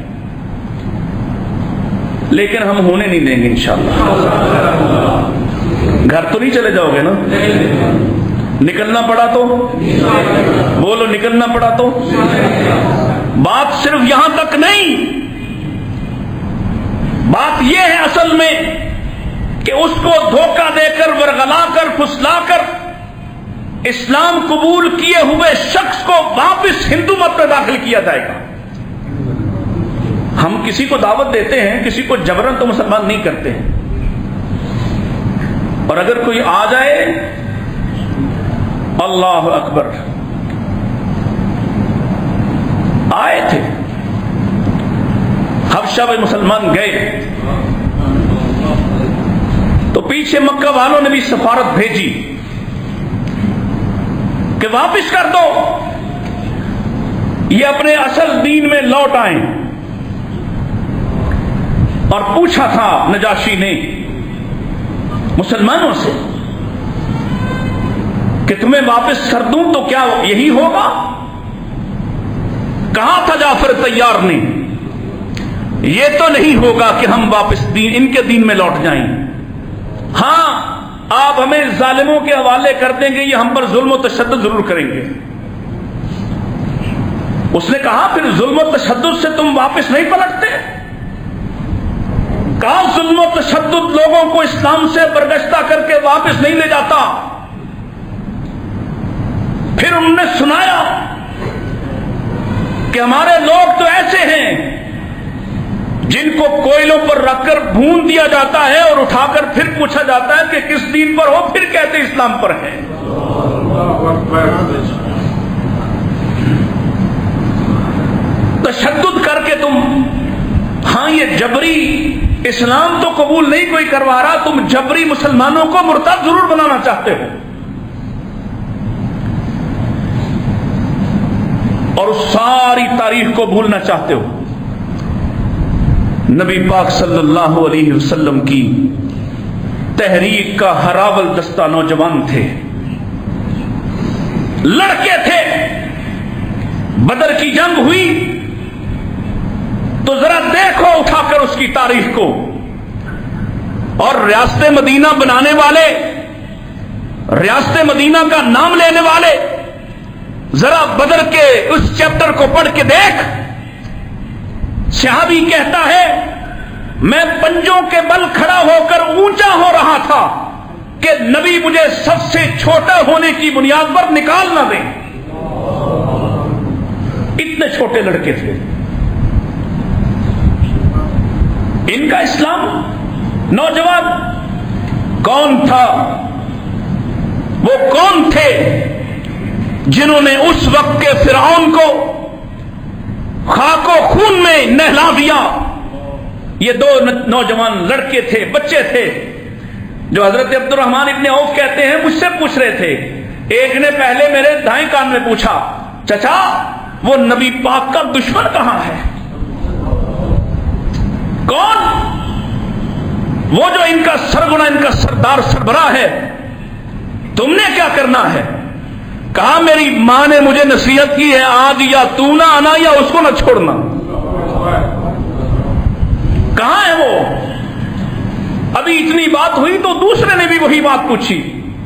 لیکن ہم ہونے نہیں دیں گے انشاءاللہ. گھر تو نہیں چلے جاؤ گے نا؟ نکلنا پڑا تو بولو، نکلنا پڑا تو. بات صرف یہاں تک نہیں، بات یہ ہے اصل میں کہ اس کو دھوکہ دے کر، ورغلا کر، پھسلا کر اسلام قبول کیے ہوئے شخص کو واپس ہندو مت میں داخل کیا جائے گا. ہم کسی کو دعوت دیتے ہیں، کسی کو جبرن تو مسلمان نہیں کرتے ہیں. اور اگر کوئی آ جائے، اللہ اکبر. آئے تھے حبشہ میں مسلمان گئے تو پیچھے مکہ والوں نے بھی سفارت بھیجی کہ واپس کر دو، یہ اپنے اصل دین میں لوٹ آئیں. اور پوچھا تھا نجاشی نے مسلمانوں سے کہ تمہیں واپس کر دوں تو کیا یہی ہوگا؟ کہا تھا جعفر طیار نے، یہ تو نہیں ہوگا کہ ہم واپس دین ان کے دین میں لوٹ جائیں. ہاں، آپ ہمیں ظالموں کے حوالے کر دیں گے، یہ ہم پر ظلم و تشدد ضرور کریں گے. اس نے کہا پھر ظلم و تشدد سے تم واپس نہیں پلٹتے؟ کہا ظلم و تشدد لوگوں کو اسلام سے برگشتہ کر کے واپس نہیں لے جاتا. پھر انہوں نے سنایا کہ ہمارے لوگ تو ایسے ہیں جن کو کوئلوں پر رکھ کر بھون دیا جاتا ہے اور اٹھا کر پھر پوچھا جاتا ہے کہ کس دین پر ہو، پھر کہتے اسلام پر ہیں. تشدد کر کے تم، ہاں یہ جبری اسلام تو قبول نہیں کوئی کروا رہا، تم جبری مسلمانوں کو مرتد ضرور بنانا چاہتے ہو. اور اس ساری تاریخ کو بھولنا چاہتے ہو. نبی پاک صلی اللہ علیہ وسلم کی تحریک کا ہراول دستہ نوجوان تھے، لڑکے تھے. بدر کی جنگ ہوئی تو ذرا دیکھو اٹھا کر اس کی تاریخ کو. اور ریاست مدینہ بنانے والے، ریاست مدینہ کا نام لینے والے، ذرا بدر کے اس چیپٹر کو پڑھ کے دیکھ. صحابی کہتا ہے میں پنجوں کے بل کھڑا ہو کر اونچا ہو رہا تھا کہ نبی مجھے سب سے چھوٹا ہونے کی بنیاد پر نکال نہ دیں. اتنے چھوٹے لڑکے تھے. ان کا اسلام نوجوان کون تھا؟ وہ کون تھے جنہوں نے اس وقت کے فرعون کو خاک و خون میں نہلا دیا؟ یہ دو نوجوان لڑکے تھے، بچے تھے، جو حضرت عبد الرحمن ابن عوف کہتے ہیں مجھ سے پوچھ رہے تھے. ایک نے پہلے میرے دائیں کان میں پوچھا چچا وہ نبی پاک کا دشمن کہاں ہے؟ کون؟ وہ جو ان کا سرغنہ، ان کا سردار سربراہ ہے. تم نے کیا کرنا ہے؟ کہا میری ماں نے مجھے نصیحت کی ہے، آج یا تو نہ آنا یا اس کو نہ چھوڑنا. کہاں ہے وہ؟ ابھی اتنی بات ہوئی تو دوسرے نے بھی وہی بات پوچھی،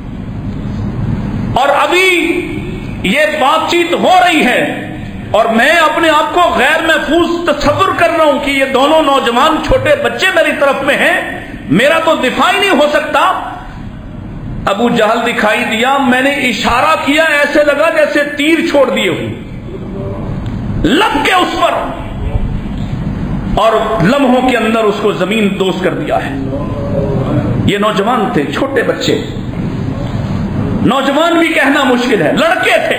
اور ابھی یہ بات چیت ہو رہی ہے، اور میں اپنے آپ کو غیر محفوظ تصور کر رہا ہوں کہ یہ دونوں نوجوان چھوٹے بچے میری طرف میں ہیں، میرا تو دفاع ہی نہیں ہو سکتا. ابو جہل دکھائی دیا، میں نے اشارہ کیا، ایسے لگا جیسے تیر چھوڑ دیے ہوں، لگ کے اس پر، اور لمحوں کے اندر اس کو زمین دوز کر دیا ہے. یہ نوجوان تھے، چھوٹے بچے. نوجوان بھی کہنا مشکل ہے، لڑکے تھے.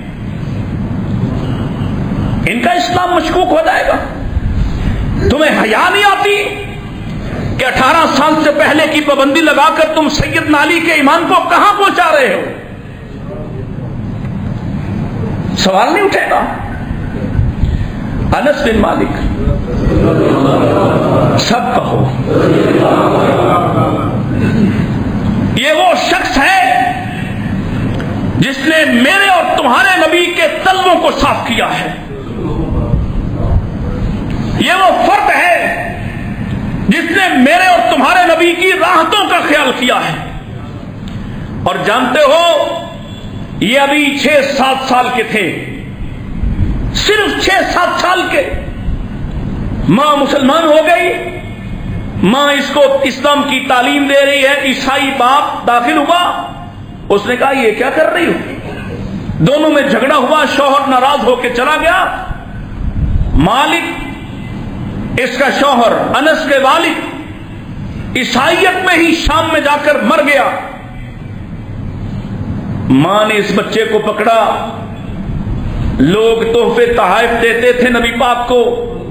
ان کا اسلام مشکوک ہو جائے گا. تمہیں حیا نہیں آتی کہ اٹھارہ سال سے پہلے کی پابندی لگا کر تم سیدنا علی کے ایمان کو کہاں پہنچا رہے ہو؟ سوال نہیں اٹھے گا. انس بن مالک، سب کہو، یہ وہ شخص ہے جس نے میرے اور تمہارے نبی کے تلووں کو صاف کیا ہے. یہ وہ فرد ہے جس نے میرے اور تمہارے نبی کی راحتوں کا خیال کیا ہے. اور جانتے ہو یہ ابھی چھ سات سال کے تھے، صرف چھ سات سال کے. ماں مسلمان ہو گئی، ماں اس کو اسلام کی تعلیم دے رہی ہے. عیسائی باپ داخل ہوا، اس نے کہا یہ کیا کر رہی ہو؟ دونوں میں جھگڑا ہوا، شوہر ناراض ہو کے چلا گیا. مالک اس کا شوہر، انس کے والد، عیسائیت میں ہی شام میں جا کر مر گیا. ماں نے اس بچے کو پکڑا. لوگ تحفے تحائف دیتے تھے نبی پاک کو.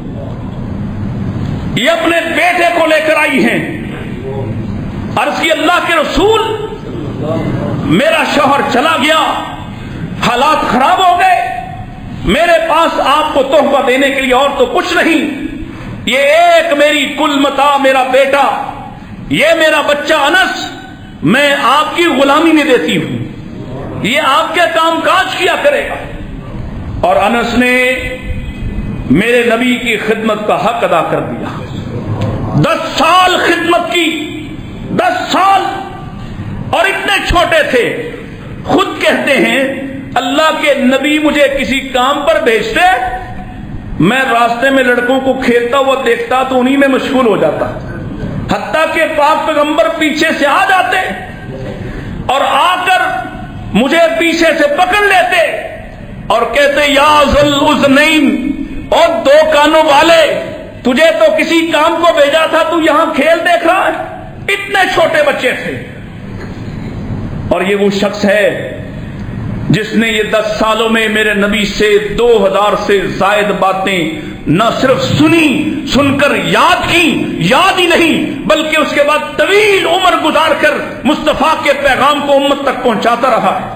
یہ اپنے بیٹے کو لے کر آئی ہیں. عرض کی اللہ کے رسول، میرا شوہر چلا گیا، حالات خراب ہو گئے، میرے پاس آپ کو تحفہ دینے کے لیے اور تو کچھ نہیں، یہ ایک میری کل متاع میرا بیٹا، یہ میرا بچہ انس، میں آپ کی غلامی میں دیتی ہوں، یہ آپ کے کام کاج کیا کرے گا. اور انس نے میرے نبی کی خدمت کا حق ادا کر دیا. دس سال خدمت کی، دس سال، اور اتنے چھوٹے تھے. خود کہتے ہیں اللہ کے نبی مجھے کسی کام پر بھیجتے، میں راستے میں لڑکوں کو کھیلتا ہوا دیکھتا تو انہی میں مشغول ہو جاتا، حتیٰ کہ پاک پیغمبر پیچھے سے آ جاتے اور آ کر مجھے پیچھے سے پکڑ لیتے اور کہتے یا ذل اذنین، اور دو کانوں والے، تجھے تو کسی کام کو بھیجا تھا، تو یہاں کھیل دیکھ رہا ہے. اتنے چھوٹے بچے تھے. اور یہ وہ شخص ہے جس نے یہ دس سالوں میں میرے نبی سے دو ہزار سے زائد باتیں نہ صرف سنی، سن کر یاد کی، یاد ہی نہیں بلکہ اس کے بعد طویل عمر گزار کر مصطفیٰ کے پیغام کو امت تک پہنچاتا رہا ہے.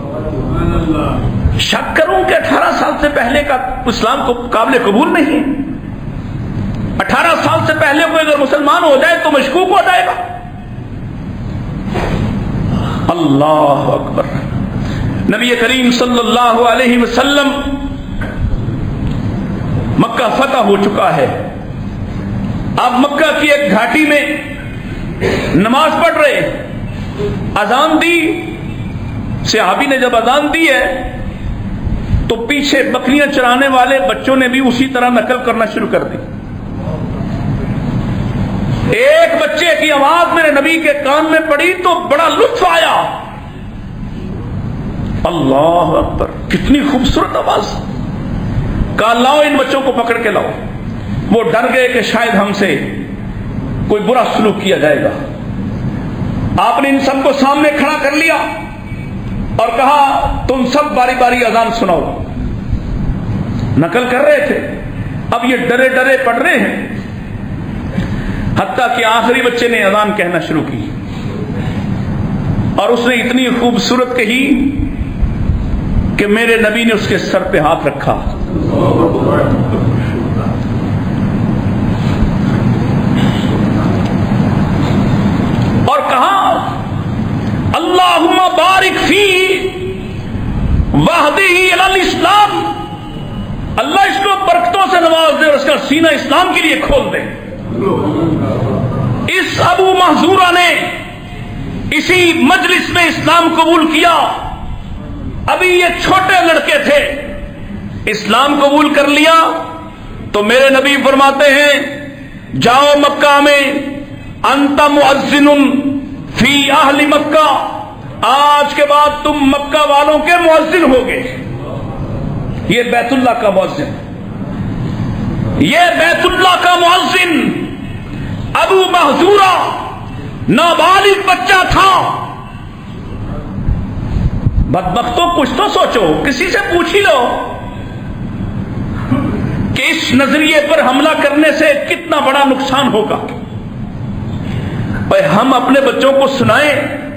شک کروں کہ اٹھارہ سال سے پہلے کا اسلام کو قابل قبول نہیں. اٹھارہ سال سے پہلے کوئی اگر مسلمان ہو جائے تو مشکوک ہو جائے گا. اللہ اکبر. نبی کریم صلی اللہ علیہ وسلم مکہ فتح ہو چکا ہے. آپ مکہ کی ایک گھاٹی میں نماز پڑھ رہے، اذان دی. صحابی نے جب اذان دی ہے تو پیچھے بکریاں چرانے والے بچوں نے بھی اسی طرح نقل کرنا شروع کر دی. ایک بچے کی آواز میرے نبی کے کان میں پڑی تو بڑا لطف آیا. اللہ اکبر، کتنی خوبصورت آواز. کہا لاؤ ان بچوں کو پکڑ کے لاؤ. وہ ڈر گئے کہ شاید ہم سے کوئی برا سلوک کیا جائے گا. آپ نے ان سب کو سامنے کھڑا کر لیا اور کہا تم سب باری باری اذان سناؤ. نقل کر رہے تھے، اب یہ ڈرے ڈرے پڑھ رہے ہیں، حتیٰ کہ آخری بچے نے اذان کہنا شروع کی اور اس نے اتنی خوبصورت کہی کہ میرے نبی نے اس کے سر پہ ہاتھ رکھا. اللہم بارک فی وحدہ الی الاسلام، اللہ اس کو برکتوں سے نواز دے اور اس کا سینہ اسلام کے لیے کھول دے۔ اس ابو محذورہ نے اسی مجلس میں اسلام قبول کیا، ابھی یہ چھوٹے لڑکے تھے، اسلام قبول کر لیا تو میرے نبی فرماتے ہیں جاؤ مکہ میں، انت مؤذن فی اہل مکہ، آج کے بعد تم مکہ والوں کے مؤذن ہوگے۔ یہ بیت اللہ کا مؤذن، یہ بیت اللہ کا مؤذن ابو محذورہ نابالغ بچہ تھا۔ بدبختوں کچھ تو سوچو، کسی سے پوچھ ہی لو کہ اس نظریے پر حملہ کرنے سے کتنا بڑا نقصان ہوگا۔ بھائی ہم اپنے بچوں کو سنائیں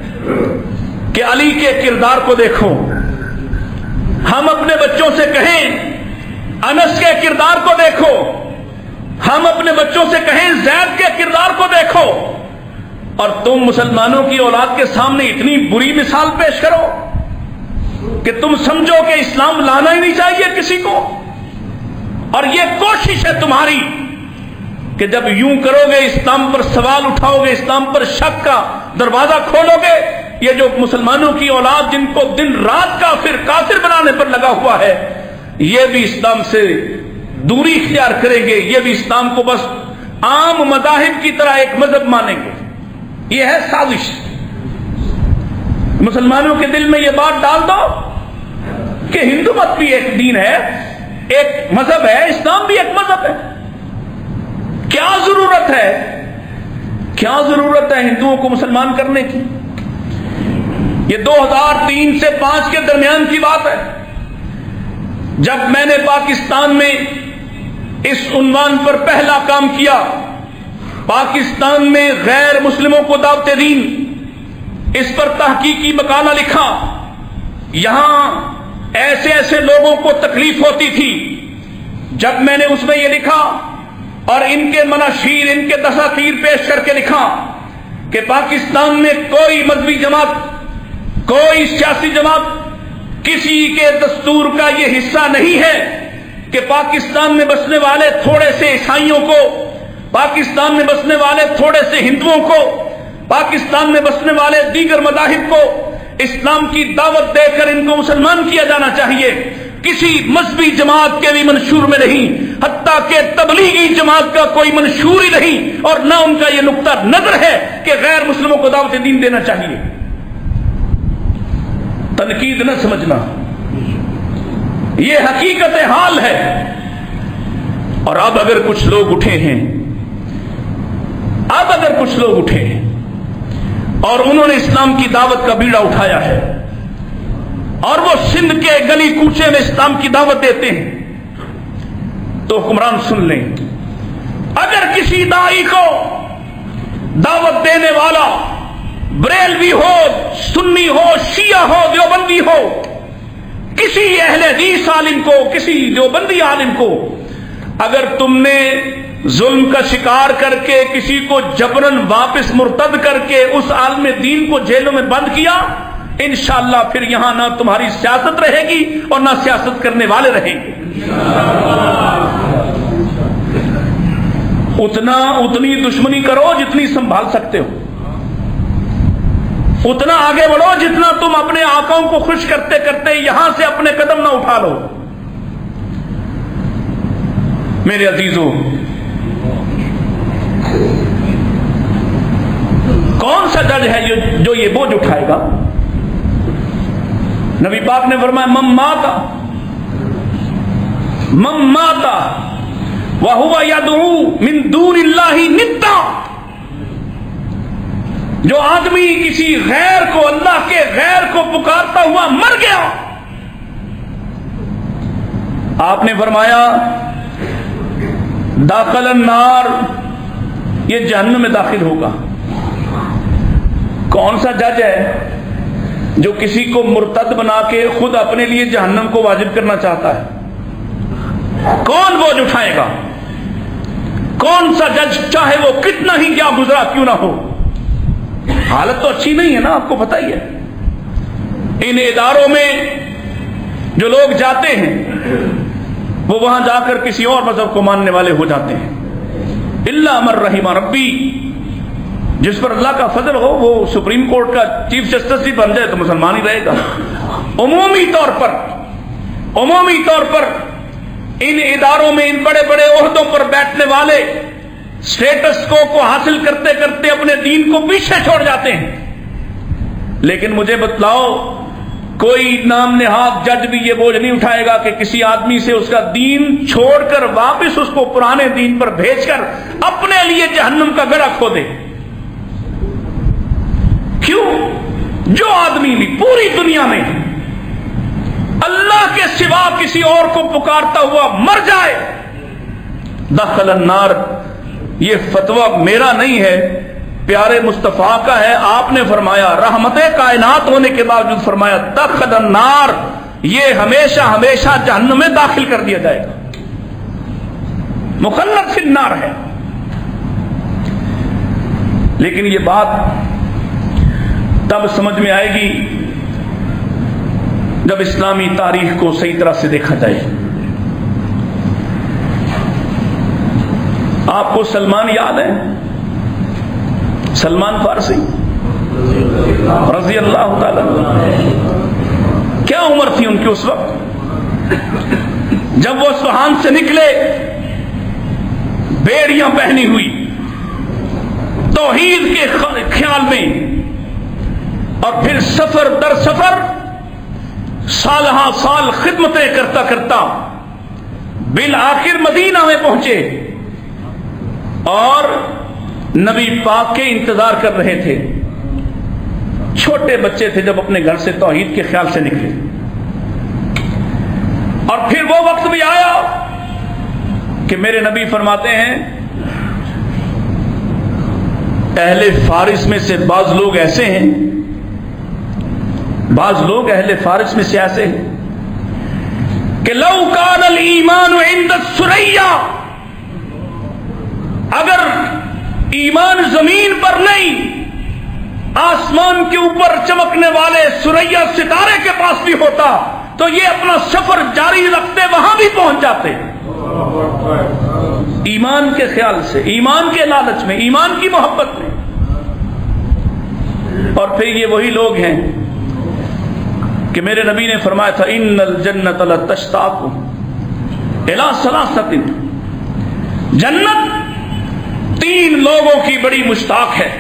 کہ علی کے کردار کو دیکھو، ہم اپنے بچوں سے کہیں انس کے کردار کو دیکھو، ہم اپنے بچوں سے کہیں زید کے کردار کو دیکھو، اور تم مسلمانوں کی اولاد کے سامنے اتنی بری مثال پیش کرو کہ تم سمجھو کہ اسلام لانا ہی نہیں چاہیے کسی کو۔ اور یہ کوشش ہے تمہاری کہ جب یوں کرو گے، اسلام پر سوال اٹھاؤ گے، اسلام پر شک کا دروازہ کھولو گے، یہ جو مسلمانوں کی اولاد جن کو دن رات کافر کافر بنانے پر لگا ہوا ہے، یہ بھی اسلام سے دوری اختیار کریں گے، یہ بھی اسلام کو بس عام مذاہب کی طرح ایک مذہب مانیں گے۔ یہ ہے سازش۔ مسلمانوں کے دل میں یہ بات ڈال دو کہ ہندو مت بھی ایک دین ہے، ایک مذہب ہے، اسلام بھی ایک مذہب ہے۔ کیا ضرورت ہے کیا ضرورت ہے ہندوؤں کو مسلمان کرنے کی؟ یہ دو ہزار تین سے پانچ کے درمیان کی بات ہے، جب میں نے پاکستان میں اس عنوان پر پہلا کام کیا، پاکستان میں غیر مسلموں کو دعوت دین، اس پر تحقیقی مقالہ لکھا۔ یہاں ایسے ایسے لوگوں کو تکلیف ہوتی تھی، جب میں نے اس میں یہ لکھا اور ان کے مناشیر، ان کے دساتیر پیش کر کے لکھا کہ پاکستان میں کوئی مذہبی جماعت، کوئی سیاسی جماعت کسی کے دستور کا یہ حصہ نہیں ہے کہ پاکستان میں بسنے والے تھوڑے سے عیسائیوں کو، پاکستان میں بسنے والے تھوڑے سے ہندوؤں کو، پاکستان میں بسنے والے دیگر مذاہب کو اسلام کی دعوت دے کر ان کو مسلمان کیا جانا چاہیے۔ کسی مذہبی جماعت کے بھی منشور میں نہیں، حتیٰ کہ تبلیغی جماعت کا کوئی منشور ہی نہیں، اور نہ ان کا یہ نقطہ نظر ہے کہ غیر مسلموں کو دعوت دین دینا چاہیے۔ تنقید نہ سمجھنا، یہ حقیقت حال ہے۔ اور اب اگر کچھ لوگ اٹھے ہیں اب اگر کچھ لوگ اٹھے ہیں اور انہوں نے اسلام کی دعوت کا بیڑا اٹھایا ہے اور وہ سندھ کے گلی کوچے میں اسلام کی دعوت دیتے ہیں، تو حکمران سن لیں، اگر کسی داعی کو دعوت دینے والا بریلوی ہو، سنی ہو، شیعہ ہو، دیوبندی ہو، کسی اہل حدیث عالم کو، کسی دیوبندی عالم کو اگر تم نے ظلم کا شکار کر کے کسی کو جبرن واپس مرتد کر کے اس عالم دین کو جیلوں میں بند کیا، انشاءاللہ پھر یہاں نہ تمہاری سیاست رہے گی اور نہ سیاست کرنے والے رہیں گے۔ اتنا اتنی دشمنی کرو جتنی سنبھال سکتے ہو، اتنا آگے بڑھو جتنا تم اپنے آقاؤں کو خوش کرتے کرتے یہاں سے اپنے قدم نہ اٹھا لو۔ میرے عزیزوں، کون سا جج ہے جو یہ بوجھ اٹھائے گا؟ نبی پاک نے فرمایا من ماتا من ماتا وہو یدعو من دون اللہ ندا، جو آدمی کسی غیر کو، اللہ کے غیر کو پکارتا ہوا مر گیا، آپ نے فرمایا داخل النار، یہ جہنم میں داخل ہوگا۔ کون سا جج ہے جو کسی کو مرتد بنا کے خود اپنے لیے جہنم کو واجب کرنا چاہتا ہے؟ کون بوجھ اٹھائے گا؟ کون سا جج، چاہے وہ کتنا ہی کیا گزرا کیوں نہ ہو؟ حالت تو اچھی نہیں ہے نا، آپ کو پتہ ہی ہے۔ ان اداروں میں جو لوگ جاتے ہیں وہ وہاں جا کر کسی اور مذہب کو ماننے والے ہو جاتے ہیں. الا من رحم ربی، جس پر اللہ کا فضل ہو وہ سپریم کورٹ کا چیف جسٹس بھی بن جائے تو مسلمان ہی رہے گا. عمومی طور پر عمومی طور پر ان اداروں میں ان بڑے بڑے عہدوں پر بیٹھنے والے اسٹیٹس کو کو حاصل کرتے کرتے اپنے دین کو پیچھے چھوڑ جاتے ہیں. لیکن مجھے بتلاؤ کوئی نام نہاد جج بھی یہ بوجھ نہیں اٹھائے گا کہ کسی آدمی سے اس کا دین چھوڑ کر واپس اس کو پرانے دین پر بھیج کر اپنے لیے جہنم کا گڑھا کھودے. کیوں؟ جو آدمی بھی پوری دنیا میں اللہ کے سوا کسی اور کو پکارتا ہوا مر جائے دخل النار. یہ فتویٰ میرا نہیں ہے، پیارے مصطفیٰ کا ہے. آپ نے فرمایا، رحمت کائنات ہونے کے باوجود فرمایا دخل النار، یہ ہمیشہ ہمیشہ جہنم میں داخل کر دیا جائے گا، مخلد فی النار ہے. لیکن یہ بات تب سمجھ میں آئے گی جب اسلامی تاریخ کو صحیح طرح سے دیکھا جائے. آپ کو سلمان یاد ہے؟ سلمان فارسی رضی اللہ تعالی، کیا عمر تھی ان کی اس وقت جب وہ اصفہان سے نکلے، بیڑیاں پہنی ہوئی توحید کے خیال میں، اور پھر سفر در سفر سالہ سال خدمتیں کرتا کرتا بالآخر مدینہ میں پہنچے اور نبی پاک کے انتظار کر رہے تھے. چھوٹے بچے تھے جب اپنے گھر سے توحید کے خیال سے نکلے. اور پھر وہ وقت بھی آیا کہ میرے نبی فرماتے ہیں اہل فارس میں سے بعض لوگ ایسے ہیں بعض لوگ اہل فارس میں سے ایسے ہیں کہ لو کان الایمان عند الثریا، اگر ایمان زمین پر نہیں آسمان کے اوپر چمکنے والے سریا ستارے کے پاس بھی ہوتا تو یہ اپنا سفر جاری رکھتے وہاں بھی پہنچ جاتے. ایمان کے خیال سے، ایمان کے لالچ میں، ایمان کی محبت میں. اور پھر یہ وہی لوگ ہیں کہ میرے نبی نے فرمایا تھا ان الجنت لتشتاق الی ثلاثۃ، جنت تین لوگوں کی بڑی مشتاق ہے.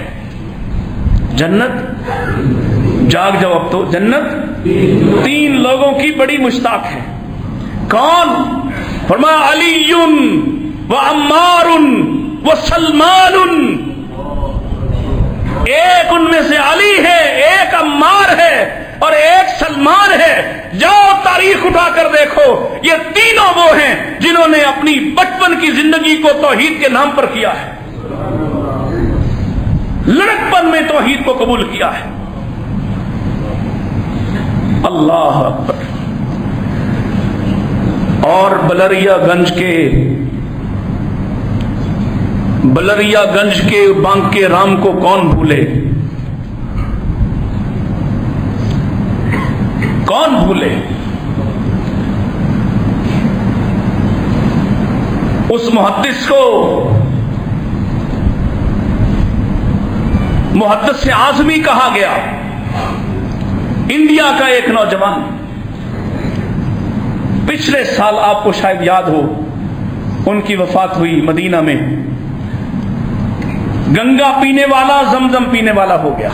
جنت، جاگ جاؤ اب تو، جنت تین لوگوں کی بڑی مشتاق ہے. کون؟ فرمایا علی و عمار و سلمان. ایک ان میں سے علی ہے، ایک عمار ہے اور ایک سلمان ہے. جاؤ تاریخ اٹھا کر دیکھو، یہ تینوں وہ ہیں جنہوں نے اپنی بچپن کی زندگی کو توحید کے نام پر کیا ہے، لڑکپن میں توحید کو قبول کیا ہے. اللہ اکبر. اور بلریا گنج کے بلریا گنج کے بانکے رام کو کون بھولے، کون بھولے. اس محدث کو محدث سے اعظمی کہا گیا. انڈیا کا ایک نوجوان، پچھلے سال آپ کو شاید یاد ہو ان کی وفات ہوئی مدینہ میں. گنگا پینے والا زمزم پینے والا ہو گیا.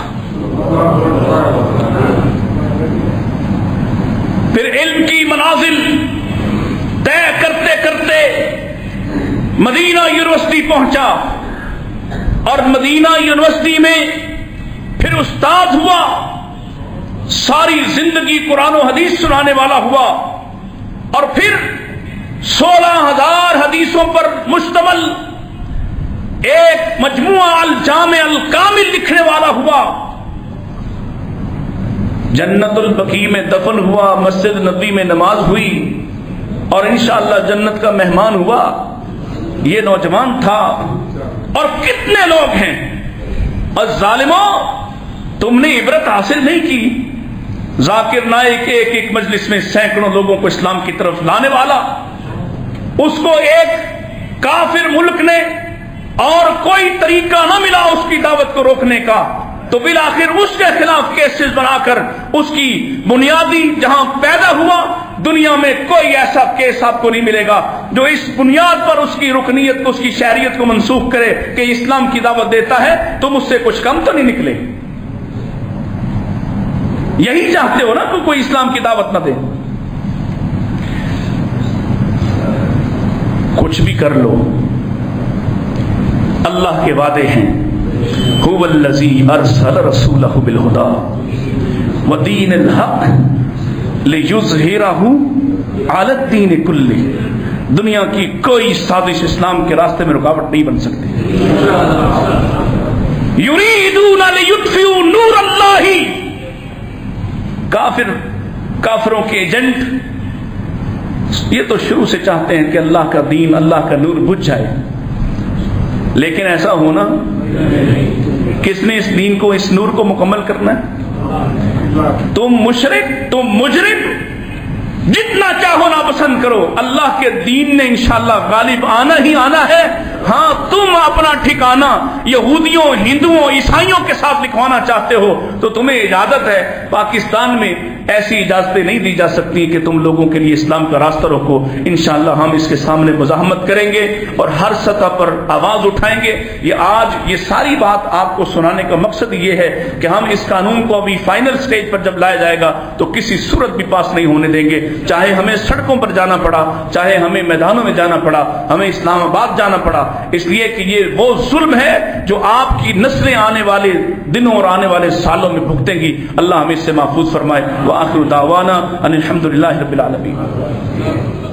پھر علم کی منازل طے کرتے کرتے مدینہ یونیورسٹی پہنچا اور مدینہ یونیورسٹی میں پھر استاد ہوا. ساری زندگی قرآن و حدیث سنانے والا ہوا اور پھر سولہ ہزار حدیثوں پر مشتمل ایک مجموعہ الجامع الکامل لکھنے والا ہوا. جنت البقیع میں دفن ہوا، مسجد نبوی میں نماز ہوئی اور انشاءاللہ جنت کا مہمان ہوا. یہ نوجوان تھا. اور کتنے لوگ ہیں الظالموں، تم نے عبرت حاصل نہیں کی. ذاکر نائک ایک ایک مجلس میں سینکڑوں لوگوں کو اسلام کی طرف لانے والا، اس کو ایک کافر ملک نے اور کوئی طریقہ نہ ملا اس کی دعوت کو روکنے کا، تو بالآخر اس کے خلاف کیسز بنا کر اس کی بنیادی جہاں پیدا ہوا دنیا میں کوئی ایسا کیس آپ کو نہیں ملے گا جو اس بنیاد پر اس کی رکنیت کو، اس کی شہریت کو منسوخ کرے کہ اسلام کی دعوت دیتا ہے تم اس سے کچھ کم تو نہیں نکلے۔ یہی چاہتے ہو نا کہ کوئی اسلام کی دعوت نہ دے؟ کچھ بھی کر لو، اللہ کے وعدے ہیں، هو الذی ارسل رسولہ بالہدی ودین الحق لیظہرہ علی الدین کلہ۔ دنیا کی کوئی سازش اسلام کے راستے میں رکاوٹ نہیں بن سکتی۔ یریدون لیطفئوا نور اللہ، کافر کافروں کے ایجنٹ یہ تو شروع سے چاہتے ہیں کہ اللہ کا دین، اللہ کا نور بجھ جائے، لیکن ایسا ہونا کس نے اس دین کو، اس نور کو مکمل کرنا ہے؟ تم مشرک، تم مجرم، جتنا چاہو نا پسند کرو، اللہ کے دین نے انشاءاللہ غالب آنا ہی آنا ہے۔ ہاں تم اپنا ٹھکانہ یہودیوں، ہندوؤں، عیسائیوں کے ساتھ لکھوانا چاہتے ہو تو تمہیں اجازت ہے، پاکستان میں ایسی اجازتیں نہیں دی جا سکتی کہ تم لوگوں کے لیے اسلام کا راستہ روکو۔ انشاءاللہ ہم اس کے سامنے مزاحمت کریں گے اور ہر سطح پر آواز اٹھائیں گے۔ یہ آج یہ ساری بات آپ کو سنانے کا مقصد یہ ہے کہ ہم اس قانون کو ابھی فائنل سٹیج پر جب لایا جائے گا تو کسی صورت بھی پاس نہیں ہونے دیں گے، چاہے ہمیں سڑکوں پر جانا پڑا، چاہے ہمیں میدانوں میں جانا پڑا، ہمیں اسلام آباد جانا پڑا، اس لیے کہ یہ وہ ظلم ہے جو آپ کی نسلیں آنے والے دنوں اور آنے والے سالوں میں بھگتیں گی۔ اللہ ہمیں اس سے محفوظ فرمائے۔ وآخر دعوانا ان الحمد للہ رب العالمین۔